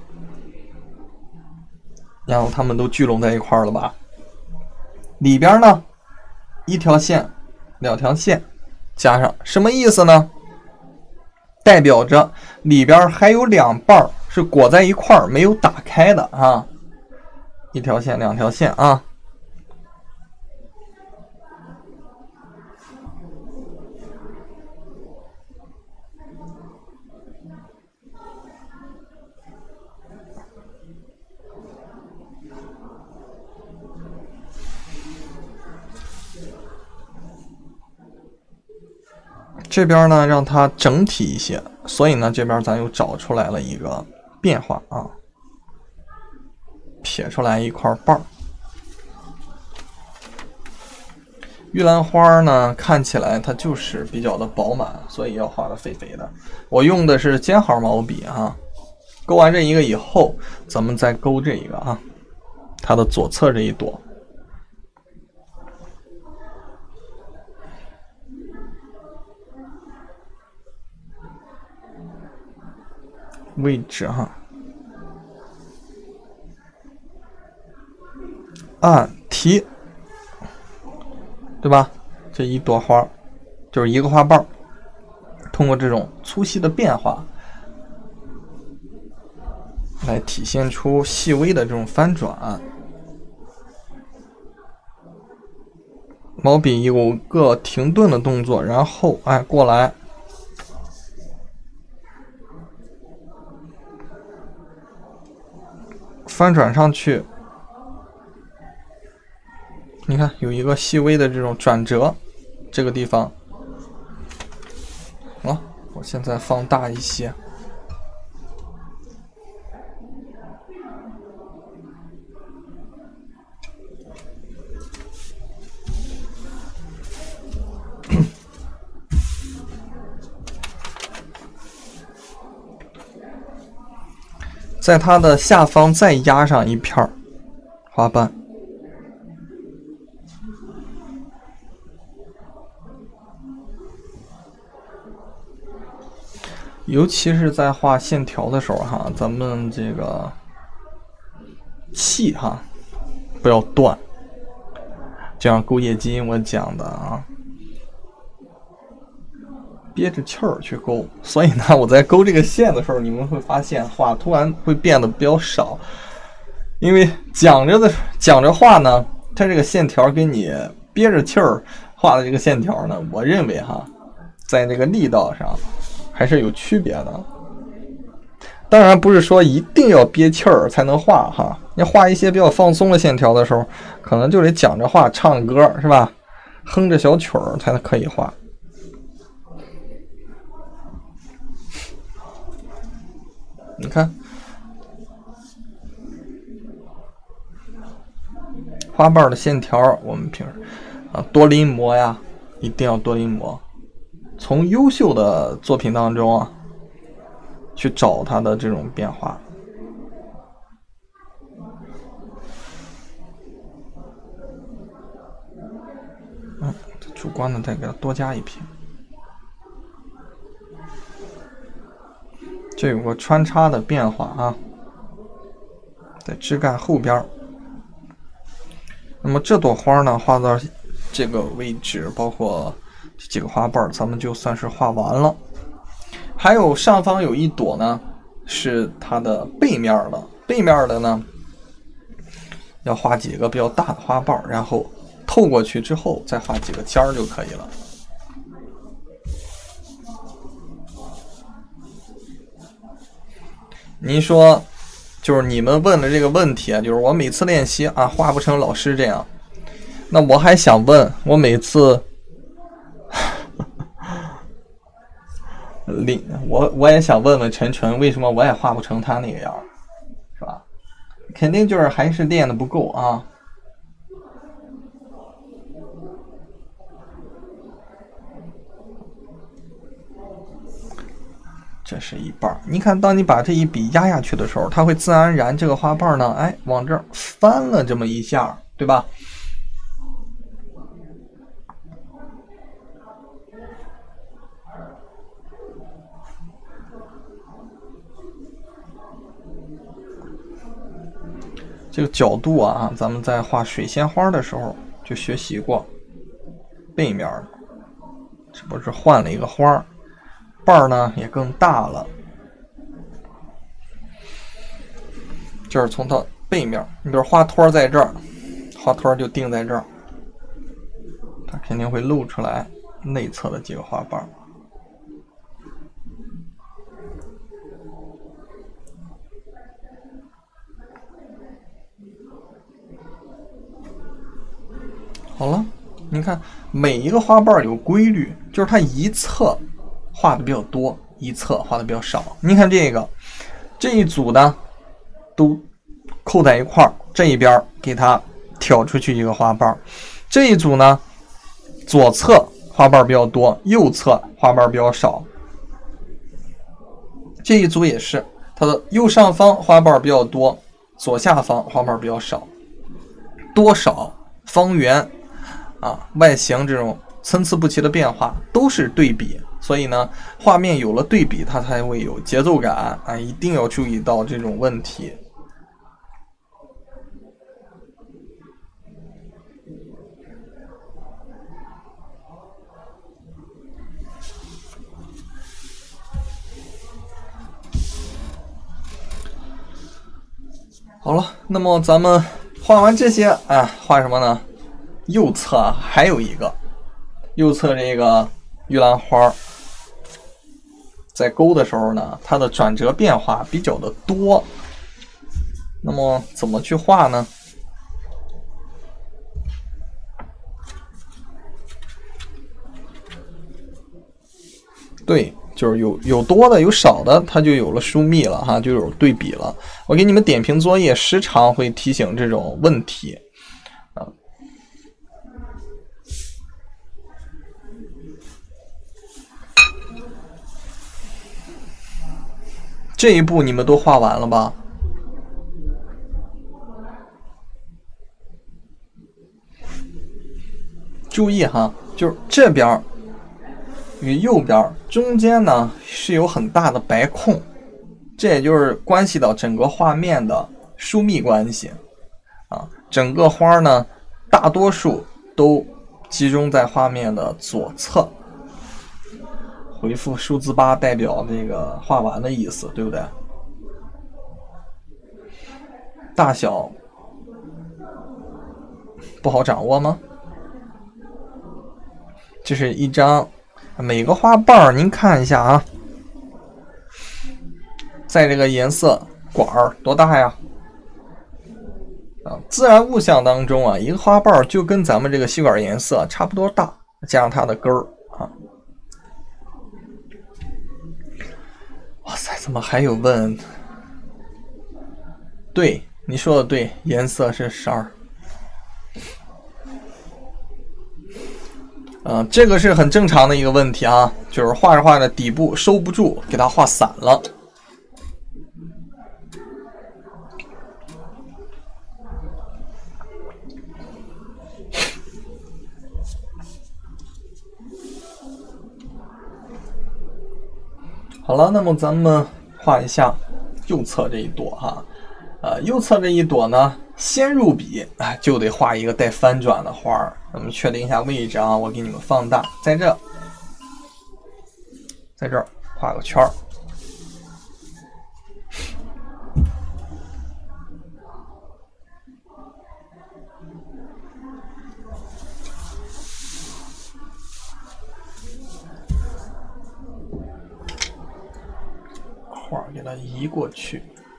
然后它们都聚拢在一块儿了吧？里边呢，一条线，两条线，加上什么意思呢？代表着里边还有两瓣是裹在一块儿没有打开的啊，一条线，两条线啊。这边呢让它整体一些，所以呢这边咱又找出来了一个变化啊，撇出来一块瓣儿。玉兰花呢看起来它就是比较的饱满，所以要画的肥肥的。我用的是尖毫毛笔啊，勾完这一个以后，咱们再勾这一个啊，它的左侧这一朵。位置哈，按提，对吧？这一朵花就是一个花瓣，通过这种粗细的变化，来体现出细微的这种翻转。毛笔有个停顿的动作，然后哎过来。翻转上去，你看有一个细微的这种转折，这个地方，啊，我现在放大一些， 在它的下方再压上一片花瓣。尤其是在画线条的时候哈，咱们这个气哈不要断，就像勾叶筋我讲的啊，憋着气儿去勾。所以呢，我在勾这个线的时候，你们会发现画突然会变得比较少，因为讲着的讲着画呢，它这个线条跟你憋着气儿画的这个线条呢，我认为哈，在这个力道上还是有区别的。当然不是说一定要憋气儿才能画哈，你画一些比较放松的线条的时候，可能就得讲着画，唱歌是吧？哼着小曲儿才可以画。你看，花瓣的线条，我们平时啊多临摹呀，一定要多临摹。从优秀的作品当中啊，去找它的这种变化。嗯，主观的再给它多加一撇。这有个穿插的变化啊，在枝干后边。那么这朵花呢，画到这个位置，包括这几个花瓣，咱们就算是画完了。还有上方有一朵呢，是它的背面的，背面的呢，要画几个比较大的花瓣，然后透过去之后再画几个尖儿就可以了。您说，就是你们问的这个问题啊，就是我每次练习啊画不成老师这样，那我还想问，我每次领我我也想问问陈纯，为什么我也画不成他那个样，是吧？肯定就是还是练的不够啊。这是一半，你看，当你把这一笔压下去的时候，它会自然而然这个花瓣呢，哎，往这儿翻了这么一下，对吧？这个角度啊，咱们在画水仙花的时候就学习过，背面的，这不是换了一个花。瓣儿呢也更大了，就是从它背面，你比如花托在这儿，花托就定在这儿，它肯定会露出来内侧的几个花瓣。好了，你看每一个花瓣有规律，就是它一侧画的比较多，一侧画的比较少。你看这个这一组呢都扣在一块儿，这一边给它挑出去一个花瓣，这一组呢左侧花瓣比较多，右侧花瓣比较少。这一组也是，它的右上方花瓣比较多，左下方花瓣比较少。多少、方圆啊、外形这种参差不齐的变化都是对比，所以呢，画面有了对比，它才会有节奏感啊！一定要注意到这种问题。好了，那么咱们画完这些，啊，画什么呢？右侧还有一个，右侧这个玉兰花在勾的时候呢，它的转折变化比较的多。那么怎么去画呢？对，就是有有多的有少的，它就有了疏密了哈，就有对比了。我给你们点评作业，时常会提醒这种问题啊。这一步你们都画完了吧？ 注意哈，就是这边与右边中间呢是有很大的白空，这也就是关系到整个画面的疏密关系啊。整个花呢，大多数都集中在画面的左侧。回复数字八代表这个画完的意思，对不对？大小不好掌握吗？这是一张，每个花瓣您看一下啊，在这个颜色管儿多大呀？啊，自然物象当中啊，一个花瓣就跟咱们这个吸管颜色差不多大，加上它的根儿啊。哇塞，怎么还有问？对，你说的对，颜色是十二。嗯、呃，这个是很正常的一个问题啊，就是画着画着底部收不住，给它画散了。好了，那么咱们画一下右侧这一朵哈，呃，右侧这一朵呢，先入笔啊，就得画一个带翻转的花儿。咱们确定一下位置啊，我给你们放大，在这，在这儿画个圈儿。画给它移过去。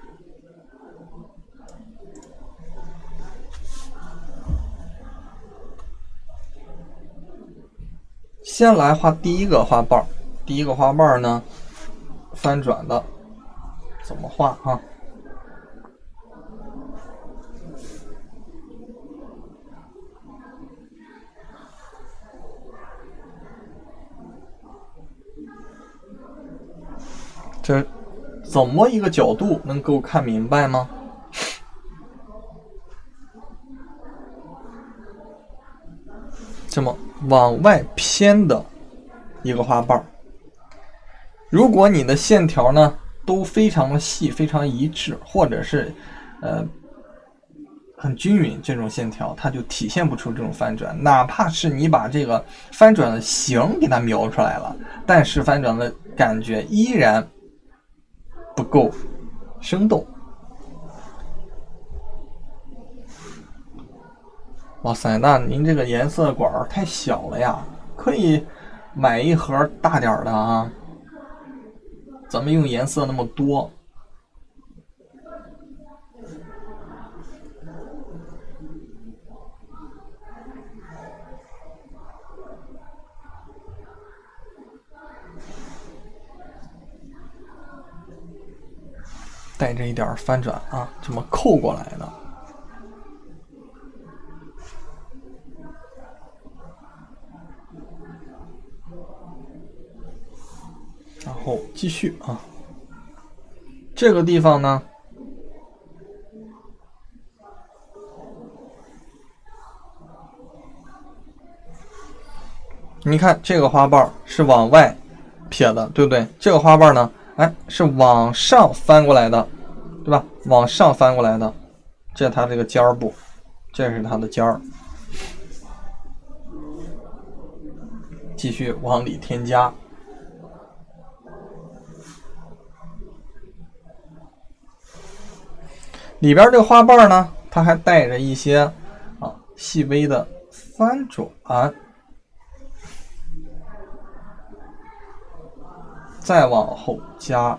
先来画第一个花瓣，第一个花瓣呢，翻转的怎么画啊？这怎么一个角度能够看明白吗？这么往外偏的一个花瓣，如果你的线条呢都非常的细，非常一致，或者是呃很均匀，这种线条它就体现不出这种翻转。哪怕是你把这个翻转的形给它描出来了，但是翻转的感觉依然不够生动。哇塞，那您这个颜色管太小了呀，可以买一盒大点的啊。咱们用颜色那么多，带着一点翻转啊，这么扣过来的。然后继续啊，这个地方呢，你看这个花瓣是往外撇的，对不对？这个花瓣呢，哎，是往上翻过来的，对吧？往上翻过来的，这是它这个尖儿部，这是它的尖儿。继续往里添加。里边这个花瓣呢，它还带着一些啊细微的翻转，再往后加，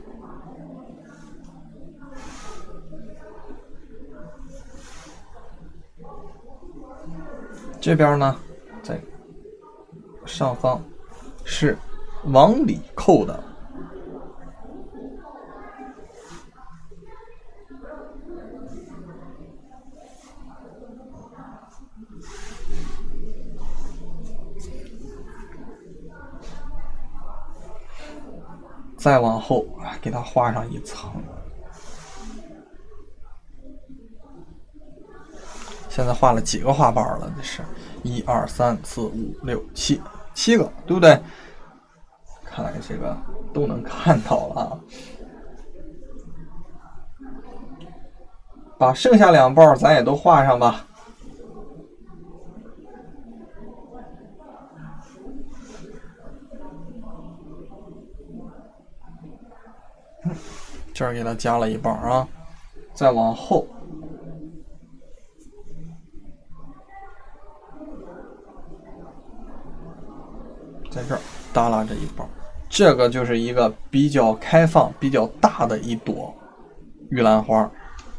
这边呢，在上方是往里扣的。再往后给它画上一层， 现在画了几个花瓣了？这是一二三四五六七七个，对不对？看来这个都能看到了啊。把剩下两瓣咱也都画上吧。这儿给它加了一瓣啊，再往后，在这儿耷拉着一瓣，这个就是一个比较开放、比较大的一朵玉兰花。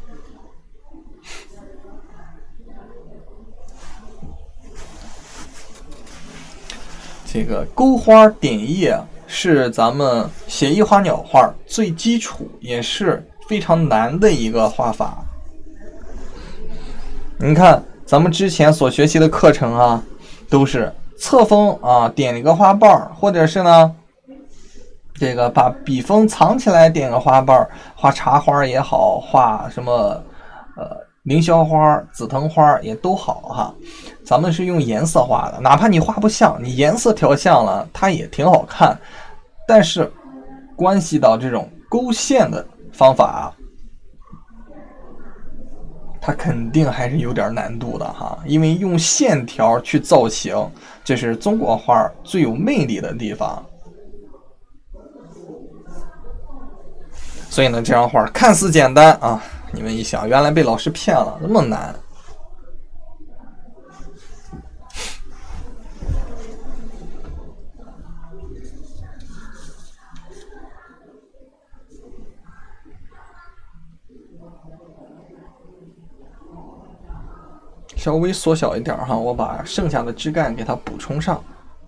这个钩花点叶是咱们写意花鸟画最基础也是非常难的一个画法。你看咱们之前所学习的课程啊，都是侧锋啊点一个花瓣，或者是呢这个把笔锋藏起来点个花瓣，画茶花也好，画什么呃凌霄花、紫藤花也都好哈。咱们是用颜色画的，哪怕你画不像，你颜色调像了，它也挺好看。但是关系到这种勾线的方法，它肯定还是有点难度的哈。因为用线条去造型，这是中国画最有魅力的地方。所以呢，这张画看似简单啊，你们一想，原来被老师骗了，那么难。稍微缩小一点哈，我把剩下的枝干给它补充上。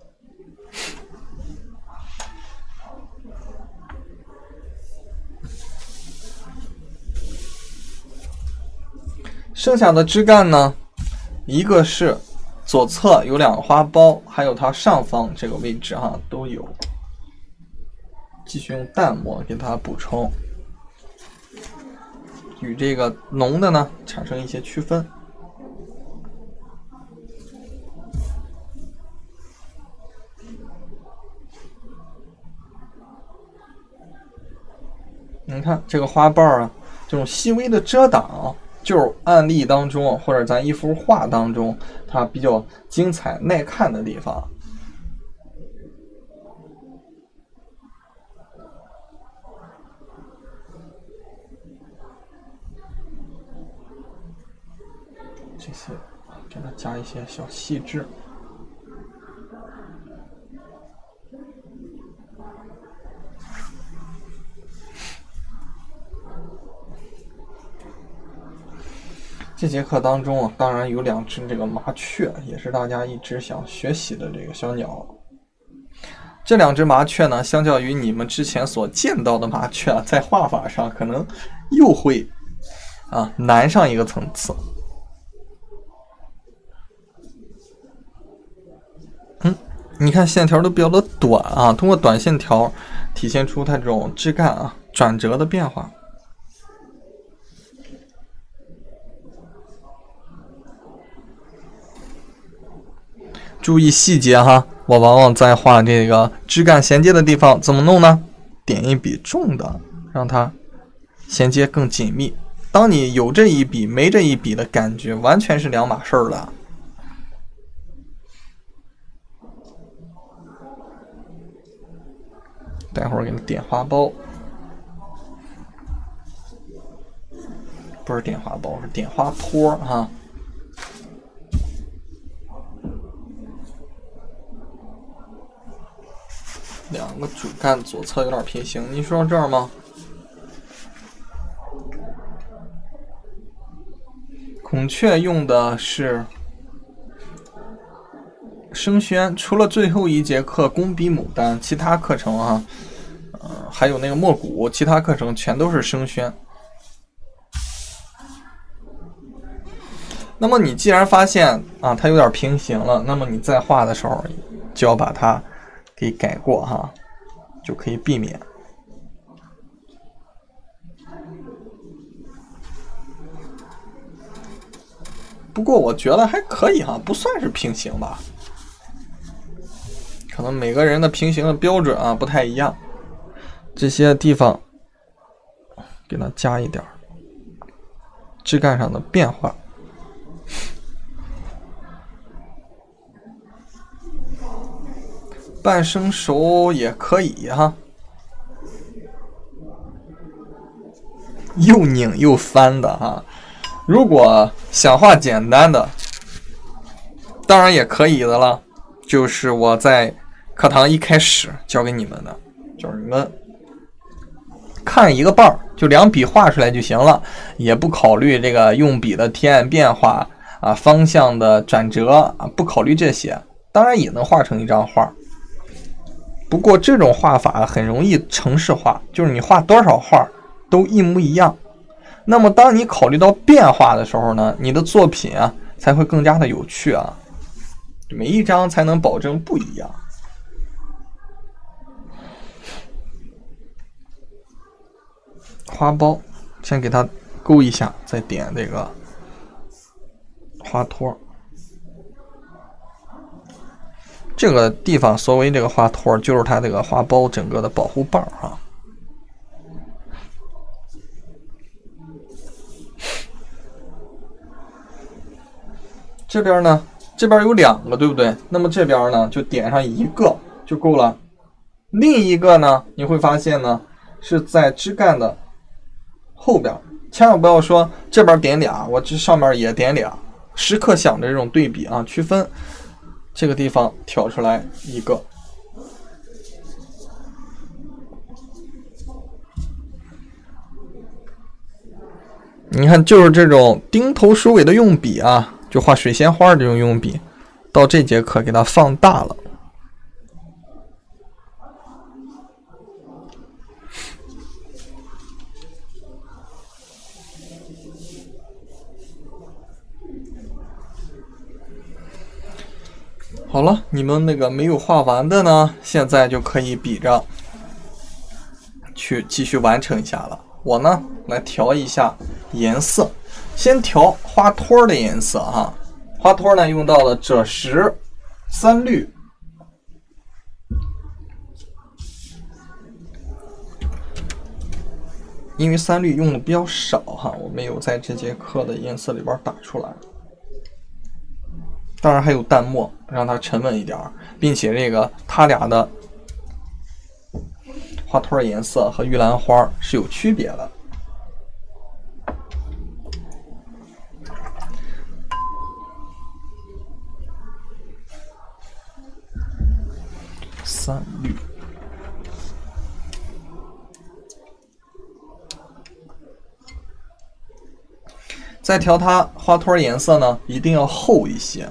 剩下的枝干呢，一个是左侧有两个花苞，还有它上方这个位置哈都有，继续用淡墨给它补充，与这个浓的呢产生一些区分。你看这个花瓣啊，这种细微的遮挡，就是案例当中或者咱一幅画当中它比较精彩耐看的地方。这些给它加一些小细致。这节课当中啊，当然有两只这个麻雀，也是大家一直想学习的这个小鸟。这两只麻雀呢，相较于你们之前所见到的麻雀啊，在画法上可能又会啊难上一个层次。嗯，你看线条都比较的短啊，通过短线条体现出它这种枝干啊转折的变化。注意细节哈，我往往在画这个枝干衔接的地方怎么弄呢？点一笔重的，让它衔接更紧密。当你有这一笔没这一笔的感觉，完全是两码事儿了。待会儿给你点花苞，不是点花苞，是点花托哈。两个主干左侧有点平行，你说到这儿吗？孔雀用的是生宣，除了最后一节课工笔牡丹，其他课程啊，呃，还有那个墨骨，其他课程全都是生宣。那么你既然发现啊它有点平行了，那么你在画的时候就要把它给改过哈，就可以避免。 不过我觉得还可以哈，不算是平行吧。可能每个人的平行的标准啊不太一样，这些地方给它加一点枝干上的变化。半生熟也可以哈，又拧又翻的哈。如果想画简单的，当然也可以的了，就是我在课堂一开始教给你们的，就是你们看一个瓣儿，就两笔画出来就行了，也不考虑这个用笔的提按变化啊、方向的转折啊，不考虑这些，当然也能画成一张画。不过这种画法很容易程式化，就是你画多少画都一模一样。那么当你考虑到变化的时候呢，你的作品啊才会更加的有趣啊，每一张才能保证不一样。花苞先给它勾一下，再点这个花托。这个地方所谓这个花托，就是它这个花苞整个的保护瓣啊。这边呢，这边有两个，对不对？那么这边呢，就点上一个就够了。另一个呢，你会发现呢，是在枝干的后边，千万不要说这边点俩，我这上面也点俩，时刻想着这种对比啊，区分。这个地方挑出来一个，你看，就是这种钉头鼠尾的用笔啊，就画水仙花这种用笔，到这节课给它放大了。好了，你们那个没有画完的呢，现在就可以比着去继续完成一下了。我呢来调一下颜色，先调花托的颜色哈。花托呢用到了赭石、三绿，因为三绿用的比较少哈，我没有在这节课的颜色里边打出来。当然还有淡墨，让它沉稳一点，并且这个它俩的花托的颜色和玉兰花是有区别的。三绿，再调它花托颜色呢，一定要厚一些。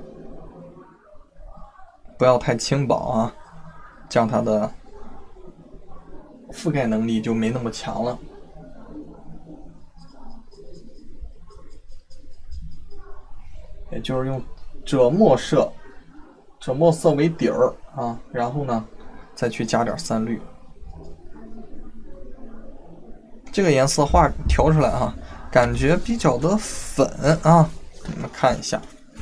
不要太轻薄啊，这样它的覆盖能力就没那么强了。也就是用赭墨色，赭墨色为底儿啊，然后呢再去加点三绿。这个颜色画调出来啊，感觉比较的粉啊，你们看一下。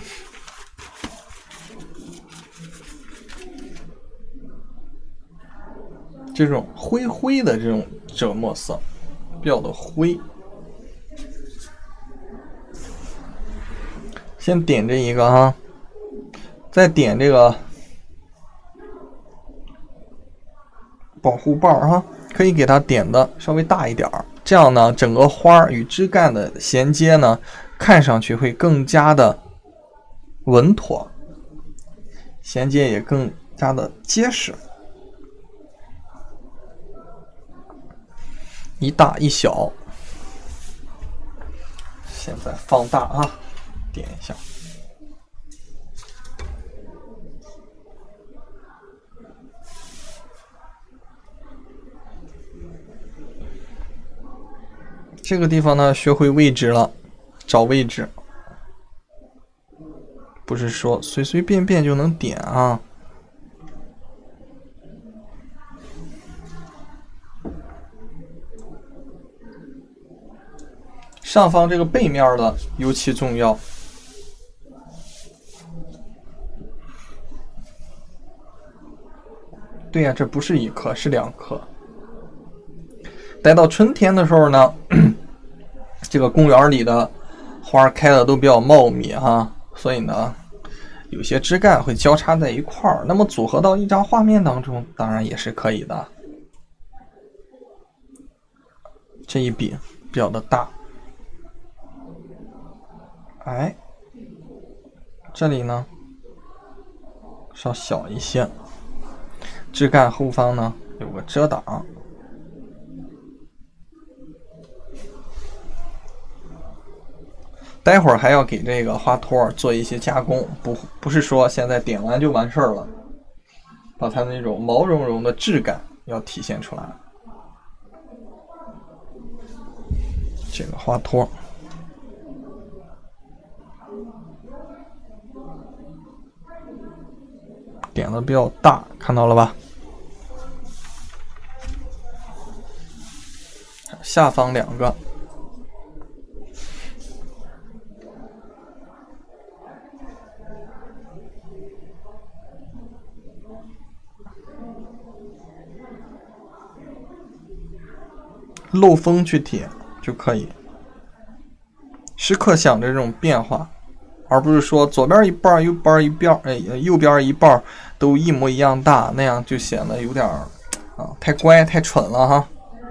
这种灰灰的这种赭墨色，比较的灰。先点这一个哈，再点这个保护瓣哈，可以给它点的稍微大一点儿，这样呢，整个花与枝干的衔接呢，看上去会更加的稳妥，衔接也更加的结实。一大一小，现在放大啊，点一下。这个地方呢，学会位置了，找位置，不是说随随便便就能点啊。上方这个背面的尤其重要， 对呀、啊，这不是一颗，是两颗。待到春天的时候呢，这个公园里的花开的都比较茂密哈，所以呢，有些枝干会交叉在一块儿，那么组合到一张画面当中，当然也是可以的。这一笔比较的大，哎，这里呢稍小一些，枝干后方呢有个遮挡。待会儿还要给这个花托做一些加工，不不是说现在点完就完事儿了，把它那种毛茸茸的质感要体现出来。这个花托点的比较大，看到了吧？下方两个。漏风去点就可以，时刻想着这种变化，而不是说左边一半右边一边哎右边一半都一模一样大，那样就显得有点啊太乖太蠢了哈。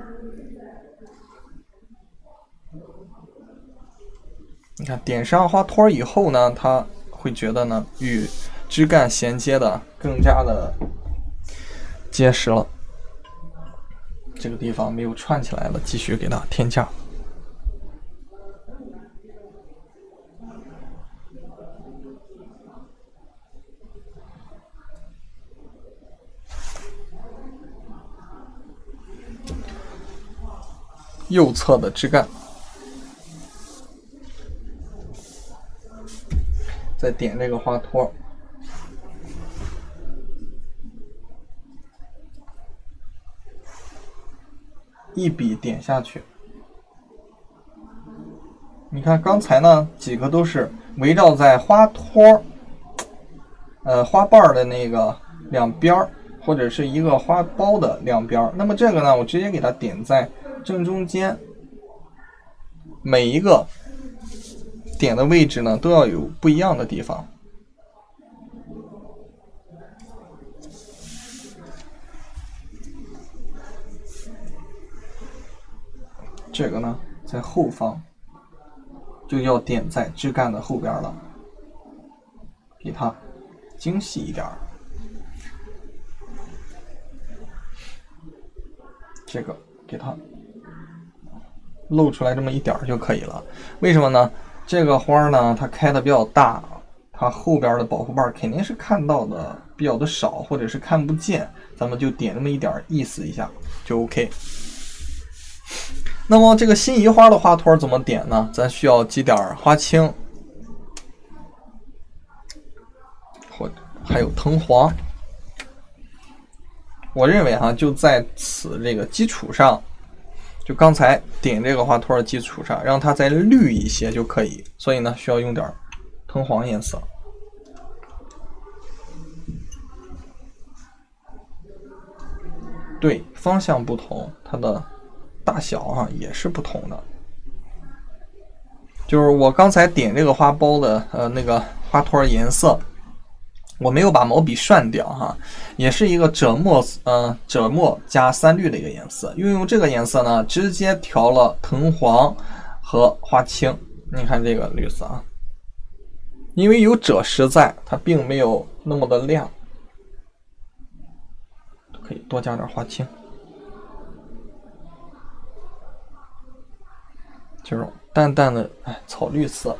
你看点上花托以后呢，它会觉得呢与枝干衔接的更加的结实了。这个地方没有串起来了，继续给它添加。右侧的枝干，再点这个花托。一笔点下去，你看刚才呢几个都是围绕在花托呃花瓣的那个两边或者是一个花苞的两边，那么这个呢我直接给它点在正中间，每一个点的位置呢都要有不一样的地方。这个呢在后方，就要点在枝干的后边了，给它精细一点。这个给它露出来这么一点就可以了。为什么呢？这个花呢它开的比较大，它后边的保护瓣肯定是看到的比较的少，或者是看不见，咱们就点那么一点意思一下就 OK。那么这个心仪花的花托怎么点呢？咱需要几点花青，或者还有藤黄。我认为哈，就在此这个基础上，就刚才点这个花托的基础上，让它再绿一些就可以。所以呢，需要用点藤黄颜色。对，方向不同，它的大小啊也是不同的。就是我刚才点这个花苞的呃那个花托颜色，我没有把毛笔涮掉哈，也是一个赭墨呃赭墨加三绿的一个颜色。运用这个颜色呢，直接调了藤黄和花青。你看这个绿色啊，因为有赭石在，它并没有那么的亮，可以多加点花青。这种淡淡的哎草绿色，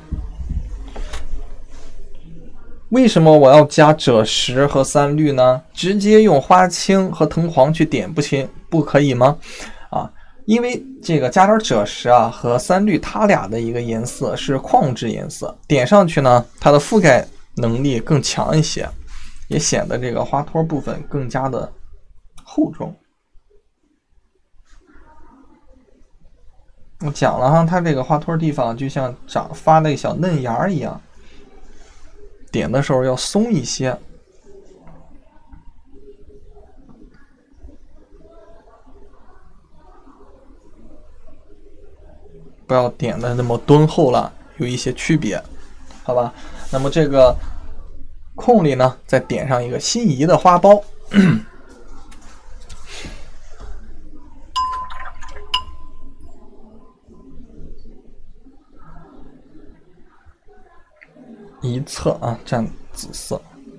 为什么我要加赭石和三绿呢？直接用花青和藤黄去点不行，不可以吗？啊，因为这个加点赭石啊和三绿，它俩的一个颜色是矿质颜色，点上去呢，它的覆盖能力更强一些，也显得这个花托部分更加的厚重。我讲了哈，它这个花托地方就像长发那个小嫩芽一样，点的时候要松一些。 不要点的那么敦厚了，有一些区别，好吧？那么这个空里呢，再点上一个心仪的花苞。一侧啊蘸紫色，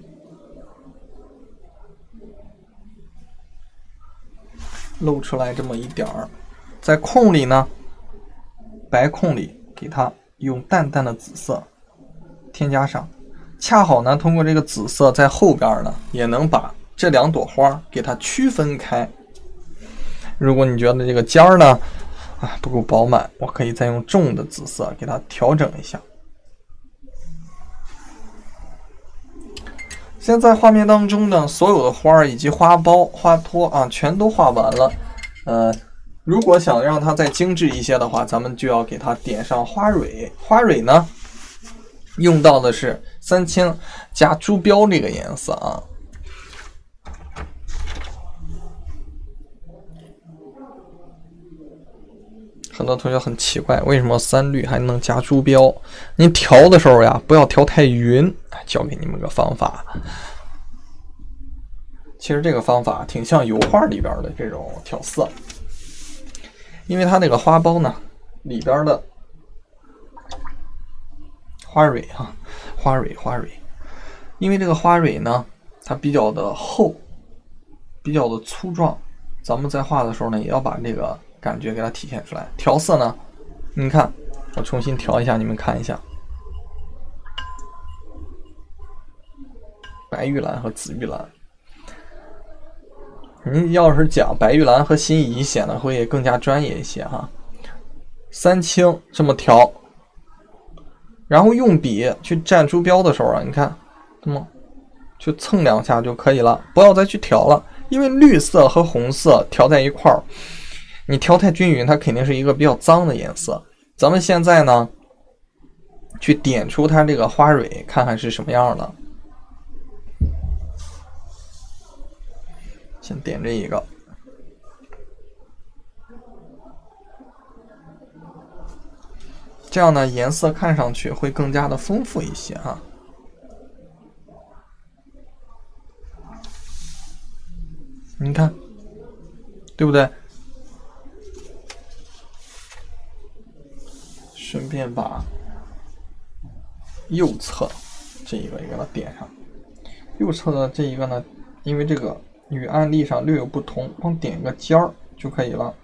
露出来这么一点儿，在空里呢，白空里给它用淡淡的紫色添加上，恰好呢通过这个紫色在后边呢也能把这两朵花给它区分开。如果你觉得这个尖儿呢啊不够饱满，我可以再用重的紫色给它调整一下。现在画面当中呢，所有的花以及花苞、花托啊，全都画完了。呃，如果想让它再精致一些的话，咱们就要给它点上花蕊。花蕊呢，用到的是三青加朱标这个颜色啊。很多同学很奇怪，为什么三绿还能加朱标？您调的时候呀，不要调太匀。教给你们个方法，其实这个方法挺像油画里边的这种调色，因为它那个花苞呢里边的花蕊哈、啊，花蕊花蕊，因为这个花蕊呢它比较的厚，比较的粗壮，咱们在画的时候呢也要把这个感觉给它体现出来。调色呢，你看我重新调一下，你们看一下。白玉兰和紫玉兰，您要是讲白玉兰和心仪，显得会更加专业一些哈。三青这么调，然后用笔去蘸朱标的时候啊，你看，这么去蹭两下就可以了，不要再去调了，因为绿色和红色调在一块儿，你调太均匀，它肯定是一个比较脏的颜色。咱们现在呢，去点出它这个花蕊，看看是什么样的。先点这一个，这样呢颜色看上去会更加的丰富一些哈。你看，对不对？顺便把右侧这一个也给它点上。右侧的这一个呢，因为这个与案例上略有不同，光点个尖儿就可以了，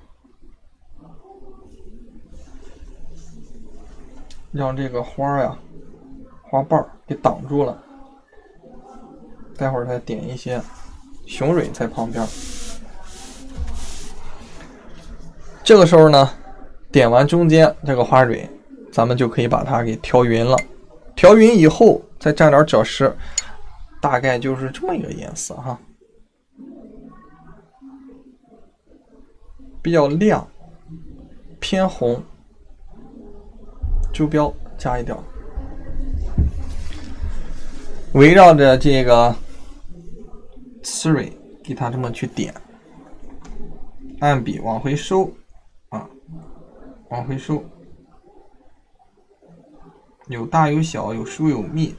让这个花呀、花瓣给挡住了。待会儿再点一些雄蕊在旁边。这个时候呢，点完中间这个花蕊，咱们就可以把它给调匀了。调匀以后，再蘸点赭石，大概就是这么一个颜色哈。比较亮，偏红，朱标加一点，围绕着这个刺蕊给它这么去点，按笔往回收啊，往回收，有大有小，有疏有密，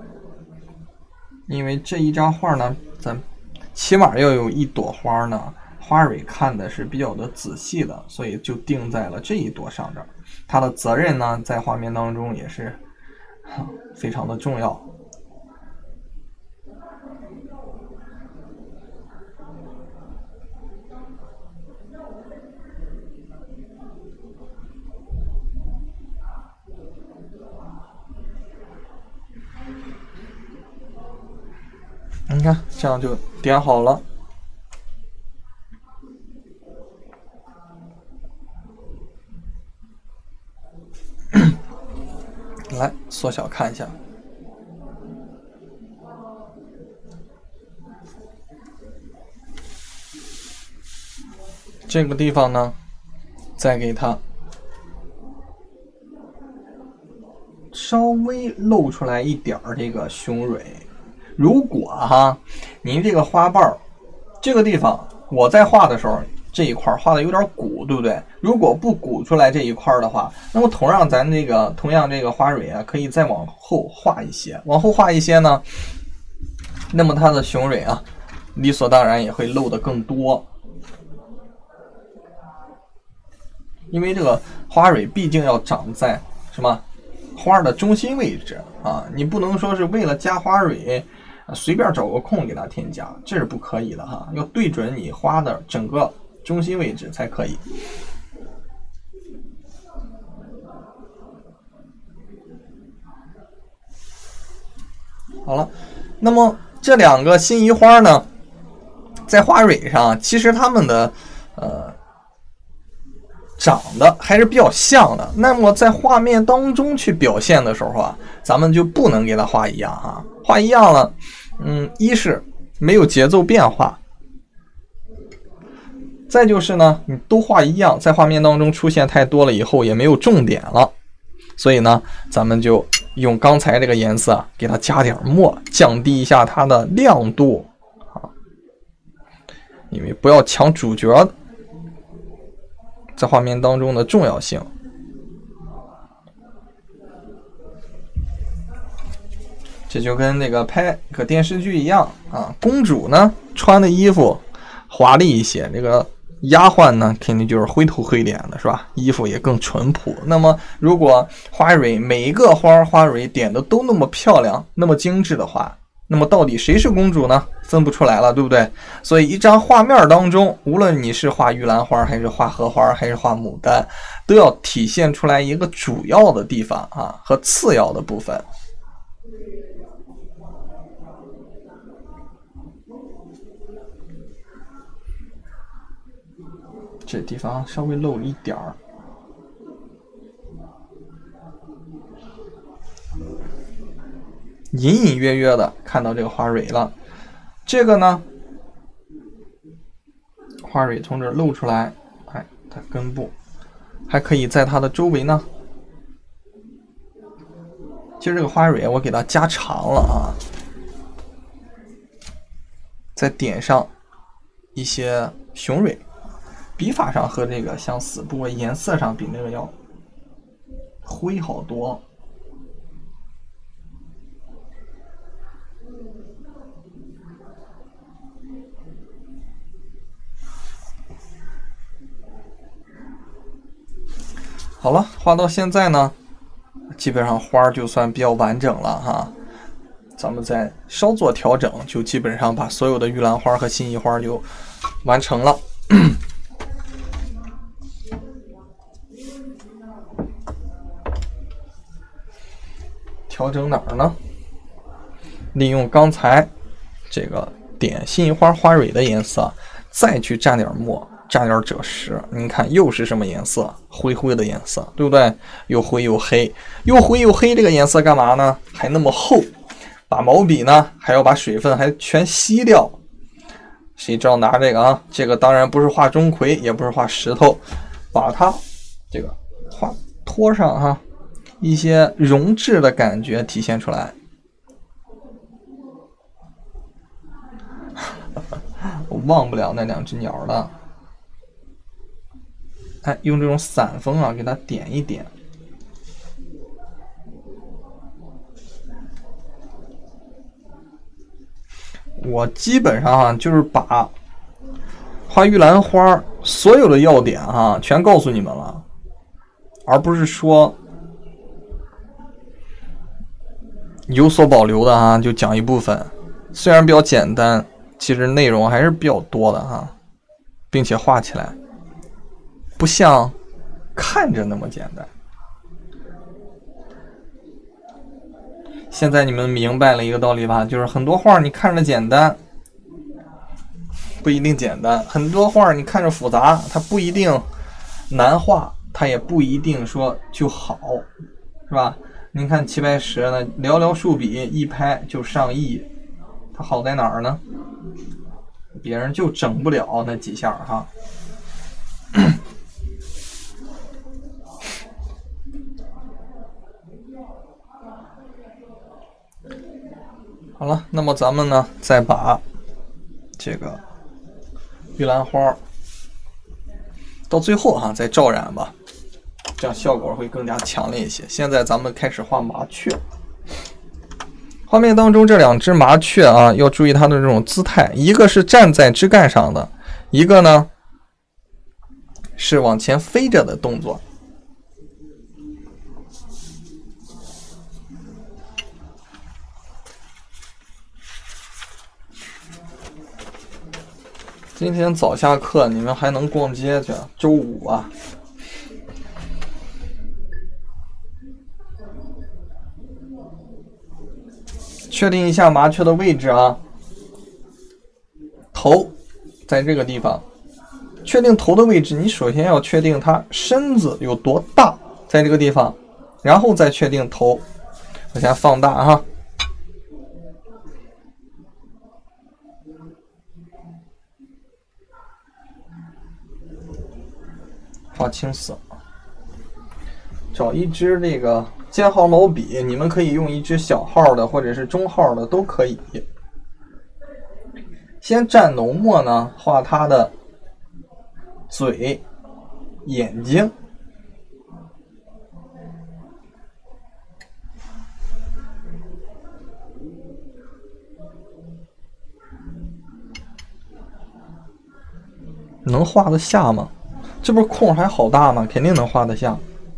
因为这一张画呢，咱起码要有一朵花呢。花蕊看的是比较的仔细的，所以就定在了这一朵上边。它的责任呢，在画面当中也是非常的重要。你看，这样就点好了。来缩小看一下，这个地方呢，再给它稍微露出来一点儿这个雄蕊。如果哈，您这个花瓣这个地方我在画的时候， 这一块画的有点鼓，对不对？如果不鼓出来这一块的话，那么同样咱这个同样这个花蕊啊，可以再往后画一些，往后画一些呢，那么它的雄蕊啊，理所当然也会露得更多。因为这个花蕊毕竟要长在什么花的中心位置啊，你不能说是为了加花蕊随便找个空给它添加，这是不可以的哈，要对准你花的整个中心位置才可以。好了，那么这两个心仪花呢，在花蕊上其实它们的呃长得还是比较像的，那么在画面当中去表现的时候啊，咱们就不能给它画一样啊，画一样了，嗯，一是没有节奏变化，再就是呢，你都画一样，在画面当中出现太多了以后也没有重点了，所以呢，咱们就用刚才这个颜色给它加点墨，降低一下它的亮度啊，因为不要抢主角在画面当中的重要性。这就跟那个拍个电视剧一样啊，公主呢穿的衣服华丽一些，这个丫鬟呢肯定就是灰头灰脸的，是吧？衣服也更淳朴。那么如果花蕊每一个花花蕊点的都那么漂亮，那么精致的话，那么到底谁是公主呢？分不出来了，对不对？所以一张画面当中，无论你是画玉兰花还是画荷花还是画牡丹，都要体现出来一个主要的地方啊和次要的部分。这地方稍微漏了一点儿，隐隐约约的看到这个花蕊了。这个呢，花蕊从这儿露出来，哎，它根部还可以在它的周围呢。其实这个花蕊我给它加长了啊，再点上一些雄蕊。笔法上和这个相似，不过颜色上比那个要灰好多。好了，画到现在呢，基本上花就算比较完整了哈。咱们再稍作调整，就基本上把所有的玉兰花和心仪花就完成了。调整哪儿呢？利用刚才这个点心仪花花蕊的颜色，再去蘸点墨，蘸点赭石。你看又是什么颜色？灰灰的颜色，对不对？又灰又黑，又灰又黑，这个颜色干嘛呢？还那么厚，把毛笔呢还要把水分还全吸掉。谁知道拿这个啊？这个当然不是画钟馗，也不是画石头，把它这个画拖上哈。一些溶质的感觉体现出来。我忘不了那两只鸟了。哎，用这种散锋啊，给它点一点。我基本上啊，就是把画玉兰花所有的要点哈、啊，全告诉你们了，而不是说有所保留的哈，就讲一部分，虽然比较简单，其实内容还是比较多的哈，并且画起来不像看着那么简单。现在你们明白了一个道理吧？就是很多画你看着简单，不一定简单；很多画你看着复杂，它不一定难画，它也不一定说就好，是吧？您看齐白石呢，寥寥数笔一拍就上亿，它好在哪儿呢？别人就整不了那几下哈。好了，那么咱们呢，再把这个玉兰花到最后哈、啊、再照染吧，这样效果会更加强烈一些。现在咱们开始画麻雀。画面当中这两只麻雀啊，要注意它的这种姿态，一个是站在枝干上的，一个呢是往前飞着的动作。今天早下课，你们还能逛街去？周五啊。确定一下麻雀的位置啊，头在这个地方。确定头的位置，你首先要确定它身子有多大，在这个地方，然后再确定头。我先放大哈。画青色，找一支这个尖号毛笔，你们可以用一支小号的或者是中号的都可以。先蘸浓墨呢，画它的嘴、眼睛。能画得下吗？这不是空还好大吗？肯定能画得下。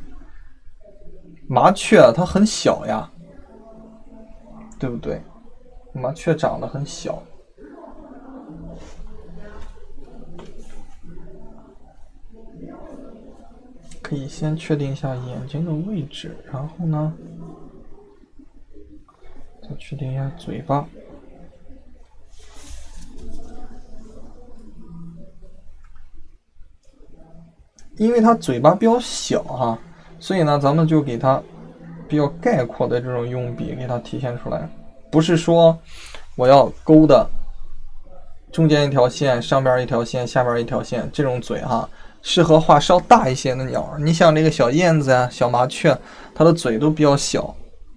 麻雀它很小呀，对不对？麻雀长得很小。可以先确定一下眼睛的位置，然后呢，再确定一下嘴巴。因为它嘴巴比较小哈，所以呢，咱们就给它比较概括的这种用笔给它体现出来，不是说我要勾的中间一条线，上边一条线，下边一条线，这种嘴哈，适合画稍大一些的鸟。你像这个小燕子呀、小麻雀，它的嘴都比较小，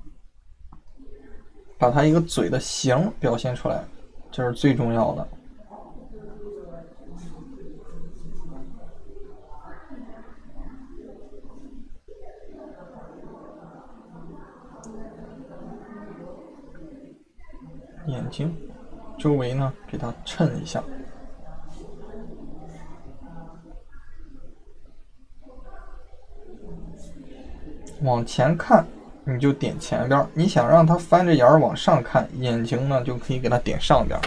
把它一个嘴的形表现出来，这是最重要的。眼睛周围呢，给它衬一下。往前看，你就点前边；你想让它翻着眼儿往上看，眼睛呢就可以给它点上边。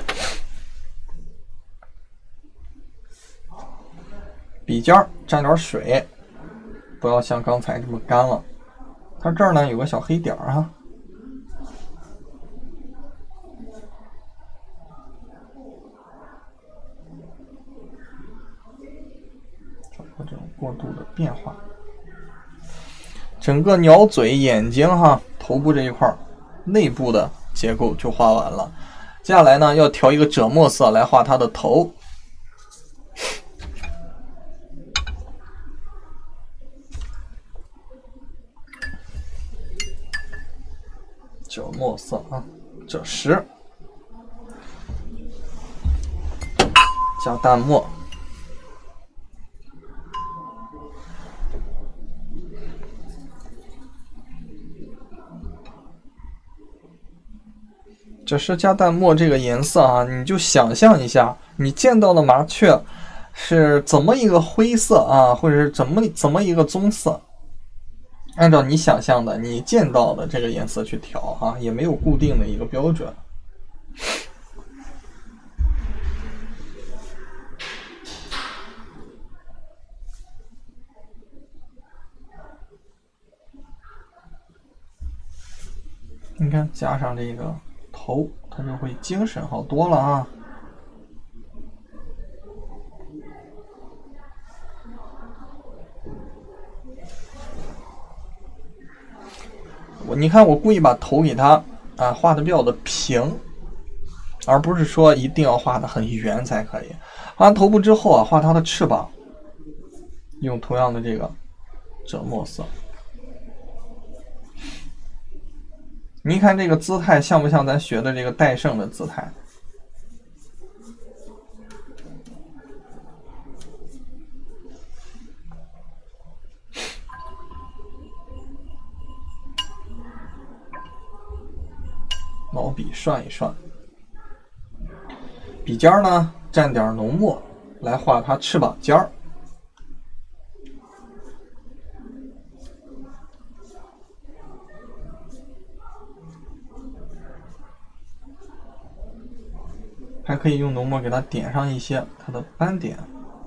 笔尖沾点水，不要像刚才这么干了。它这儿呢有个小黑点儿哈。这种过渡的变化，整个鸟嘴、眼睛哈、头部这一块内部的结构就画完了。接下来呢，要调一个赭墨色来画它的头。赭墨色啊，赭石，加淡墨。赭石加淡墨这个颜色啊，你就想象一下，你见到的麻雀是怎么一个灰色啊，或者是怎么怎么一个棕色，按照你想象的、你见到的这个颜色去调啊，也没有固定的一个标准。你看，加上这个头，它就会精神好多了啊。我你看，我故意把头给它啊画的比较的平，而不是说一定要画的很圆才可以。画完头部之后啊，画它的翅膀，用同样的这个赭墨色。你看这个姿态像不像咱学的这个戴胜的姿态？ 毛笔涮一涮。笔尖呢蘸点浓墨，来画它翅膀尖儿。还可以用浓墨给它点上一些它的斑点。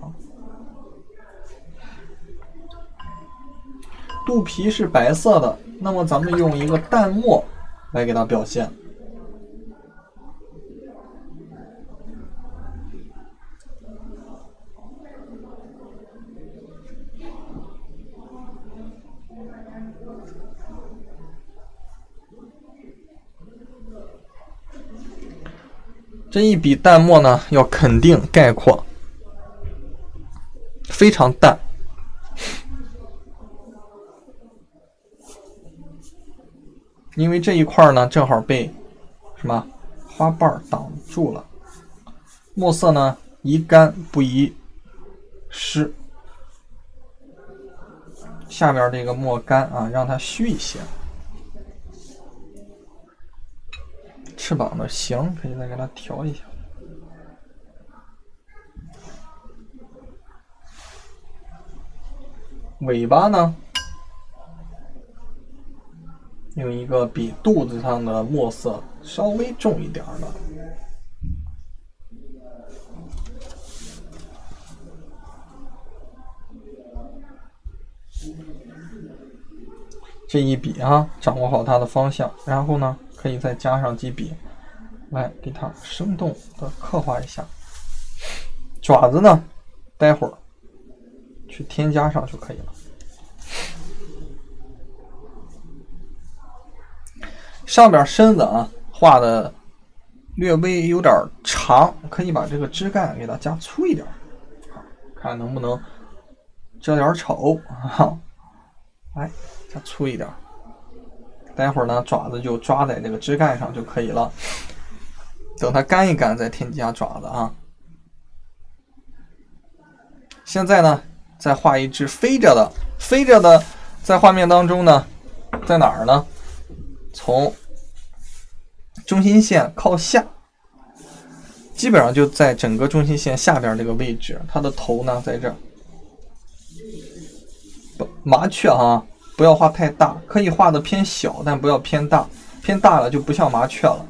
肚皮是白色的，那么咱们用一个淡墨来给它表现。这一笔淡墨呢，要肯定概括，非常淡。因为这一块呢，正好被什么花瓣挡住了。墨色呢，宜干不宜湿。下边这个墨干啊，让它虚一些。翅膀的形可以再给它调一下。尾巴呢，用一个比肚子上的墨色稍微重一点的。这一笔啊，掌握好它的方向，然后呢，可以再加上几笔，来给它生动的刻画一下。爪子呢，待会儿去添加上就可以了。上边身子啊画的略微有点长，可以把这个枝干给它加粗一点，看能不能遮点丑啊。来，加粗一点。待会儿呢，爪子就抓在这个枝干上就可以了。等它干一干再添加爪子啊。现在呢，再画一只飞着的，飞着的在画面当中呢，在哪儿呢？从中心线靠下，基本上就在整个中心线下边这个位置。它的头呢在这儿。麻雀啊，不要画太大，可以画的偏小，但不要偏大，偏大了就不像麻雀了。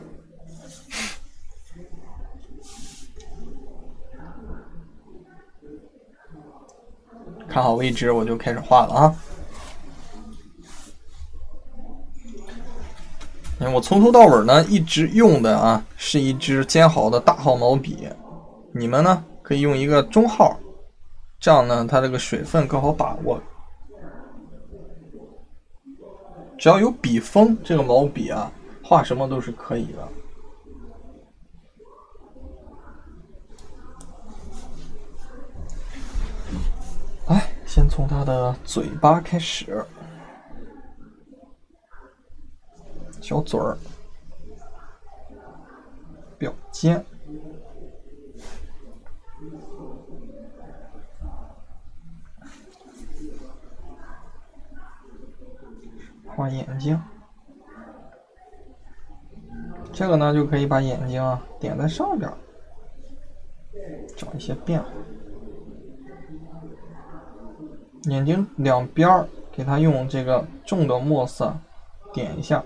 看好位置，我就开始画了啊。我从头到尾呢，一直用的啊是一支尖毫的大号毛笔，你们呢可以用一个中号，这样呢它这个水分更好把握。只要有笔锋，这个毛笔啊，画什么都是可以的。来，先从它的嘴巴开始，小嘴儿，表尖，画眼睛。这个呢，就可以把眼睛啊点在上边，找一些变化。眼睛两边给它用这个重的墨色点一下。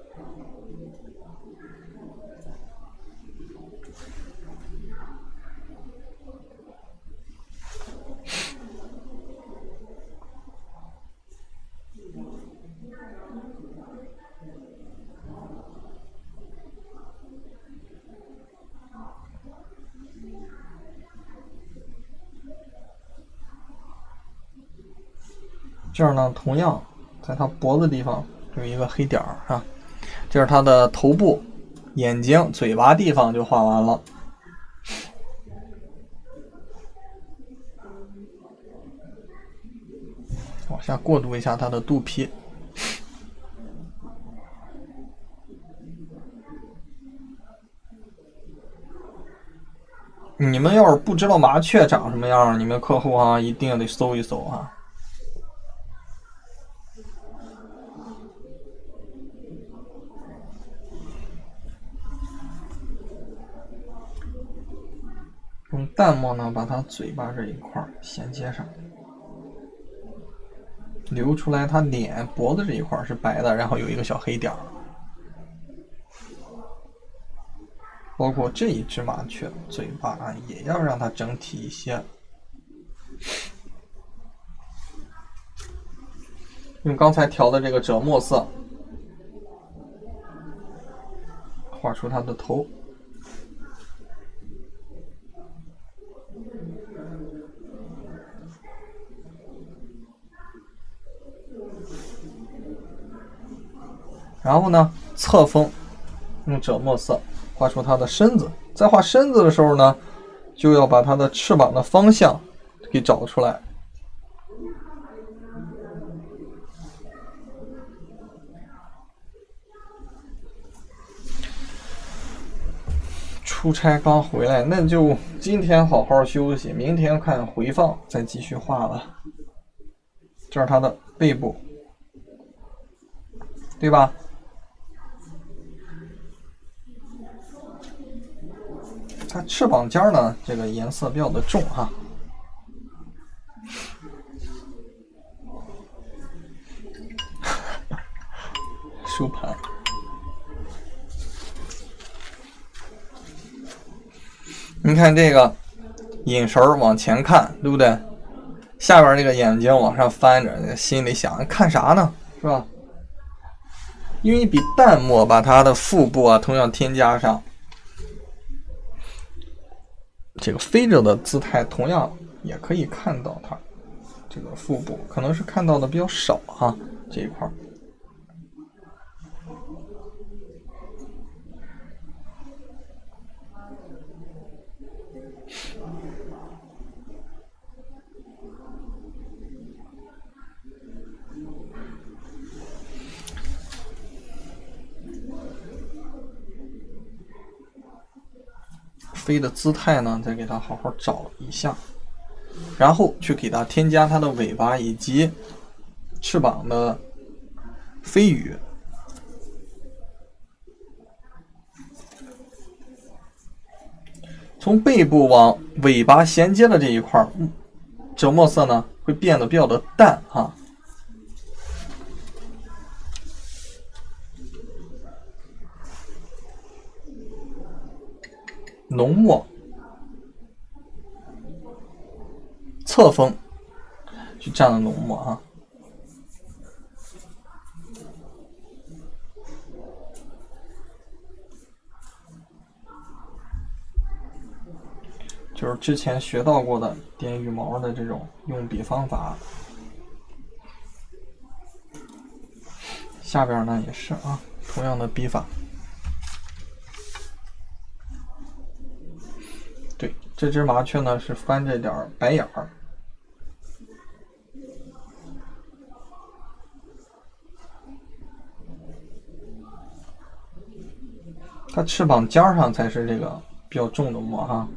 这儿呢，同样在它脖子地方有一个黑点儿啊，这是它的头部、眼睛、嘴巴地方就画完了。往下过渡一下它的肚皮。你们要是不知道麻雀长什么样，你们客户啊一定得搜一搜啊。 用淡墨呢把它嘴巴这一块衔接上，留出来它脸脖子这一块是白的，然后有一个小黑点儿。包括这一只麻雀嘴巴啊，也要让它整体一些。用刚才调的这个赭墨色画出它的头。然后呢，侧锋用赭墨色画出它的身子。在画身子的时候呢，就要把它的翅膀的方向给找出来。出差刚回来，那就今天好好休息，明天看回放再继续画了。这是它的背部，对吧？它翅膀尖呢，这个颜色比较的重哈。收盘。你看这个眼神往前看，对不对？下边这个眼睛往上翻着，心里想看啥呢？是吧？用一笔淡墨把它的腹部啊同样添加上。这个飞着的姿态同样也可以看到它这个腹部，可能是看到的比较少哈，这一块。飞的姿态呢，再给它好好找一下，然后去给它添加它的尾巴以及翅膀的飞羽。从背部往尾巴衔接的这一块，赭墨色呢会变得比较的淡哈。浓墨，侧锋去蘸了浓墨哈。就是之前学到过的点羽毛的这种用笔方法。下边呢也是啊，同样的笔法。对，这只麻雀呢是翻着点白眼儿。它翅膀尖上才是这个比较重的墨哈。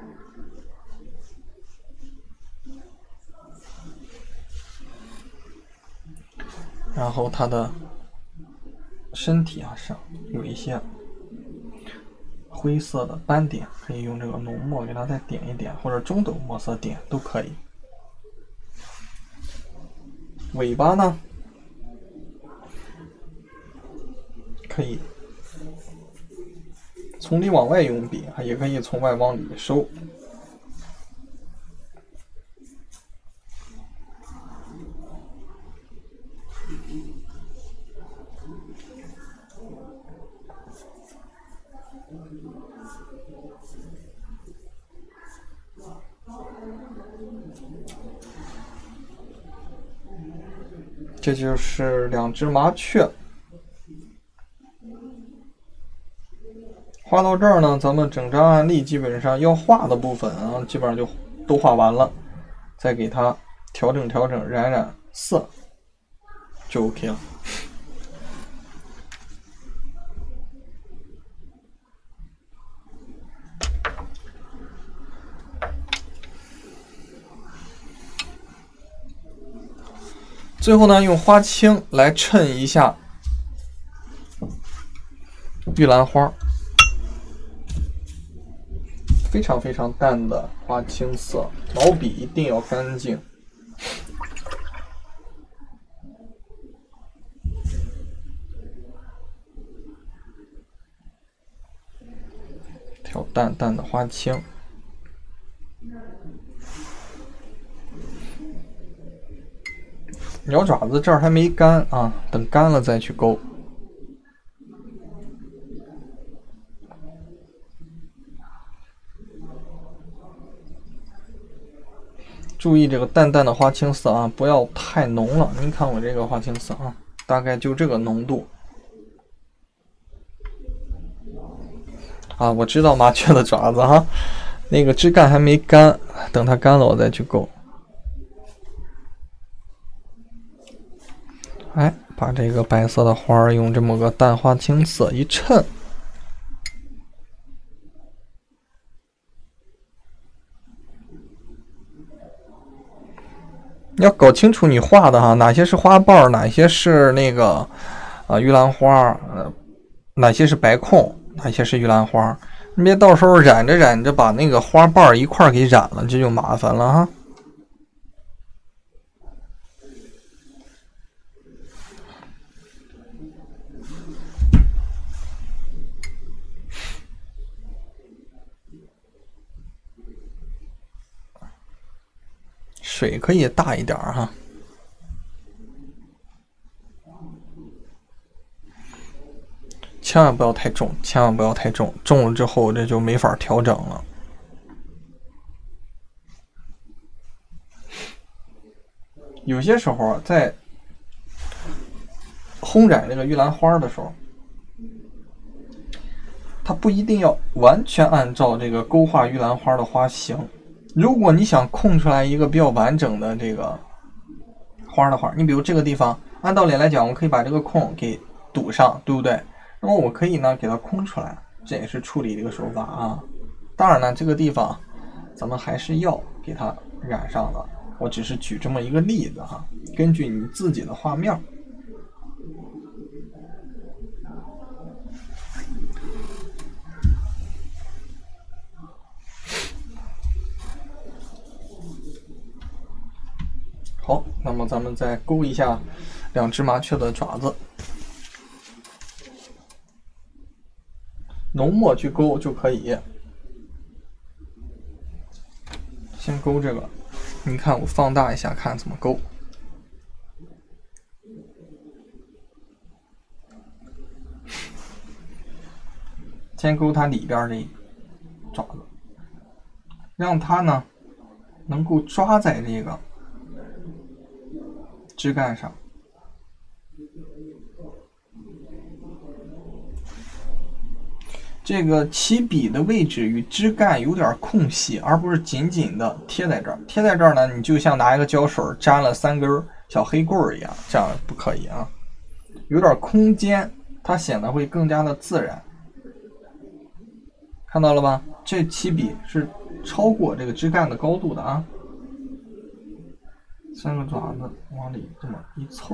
然后它的身体啊上有一些灰色的斑点，可以用这个浓墨给它再点一点，或者中等墨色点都可以。尾巴呢，可以从里往外用笔，也可以从外往里收。这就是两只麻雀。画到这儿呢，咱们整张案例基本上要画的部分啊，基本上就都画完了。再给它调整调整，染染色，就 OK 了。最后呢，用花青来衬一下玉兰花。飞非常非常淡的花青色，毛笔一定要干净。调淡淡的花青。鸟爪子这儿还没干啊，等干了再去勾。注意这个淡淡的花青色啊，不要太浓了。您看我这个花青色啊，大概就这个浓度。啊，我知道麻雀的爪子哈，那个枝干还没干，等它干了我再去勾。哎，把这个白色的花儿用这么个淡花青色一衬。你要搞清楚你画的哈，哪些是花瓣，哪些是那个啊玉兰花，呃，哪些是白空，哪些是玉兰花。你别到时候染着染着把那个花瓣一块给染了，这就麻烦了哈。水可以大一点哈。千万不要太重，千万不要太重，重了之后这就没法调整了。有些时候在烘染这个玉兰花的时候，它不一定要完全按照这个勾画玉兰花的花型。如果你想空出来一个比较完整的这个花的话，你比如这个地方，按道理来讲，我可以把这个空给堵上，对不对？那么我可以呢给它空出来，这也是处理的一个手法啊。当然呢，这个地方咱们还是要给它染上的。我只是举这么一个例子哈，根据你自己的画面。好，那么咱们再勾一下两只麻雀的爪子，浓墨去勾就可以。先勾这个，你看我放大一下，看怎么勾。先勾它里边这爪子，让它呢能够抓在这个枝干上。这个起笔的位置与枝干有点空隙，而不是紧紧的贴在这儿。贴在这儿呢，你就像拿一个胶水粘了三根小黑棍一样，这样不可以啊。有点空间，它显得会更加的自然。看到了吧？这起笔是超过这个枝干的高度的啊。三个爪子往里这么一凑，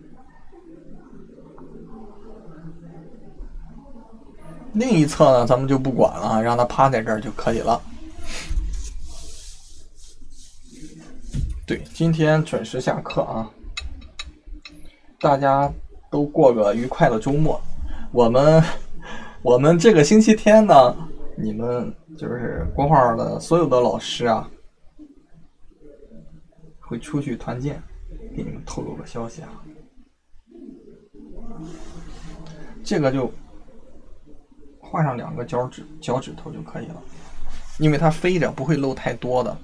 另一侧呢咱们就不管了啊，让它趴在这儿就可以了。对，今天准时下课啊，大家都过个愉快的周末。我们我们这个星期天呢，你们就是国画的所有的老师啊，会出去团建，给你们透露个消息啊。这个就画上两个脚趾脚趾头就可以了，因为它飞着不会漏太多的。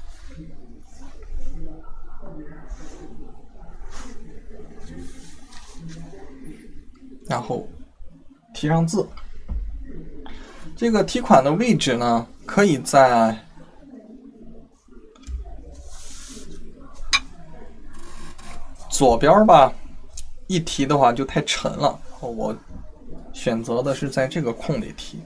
然后题上字，这个题款的位置呢，可以在左边吧，一提的话就太沉了，我选择的是在这个空里提。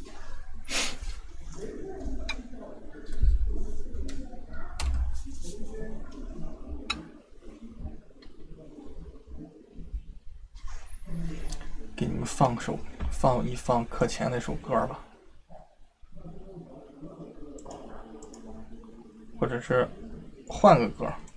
给你们放首放一放课前那首歌吧。 或者是换个格。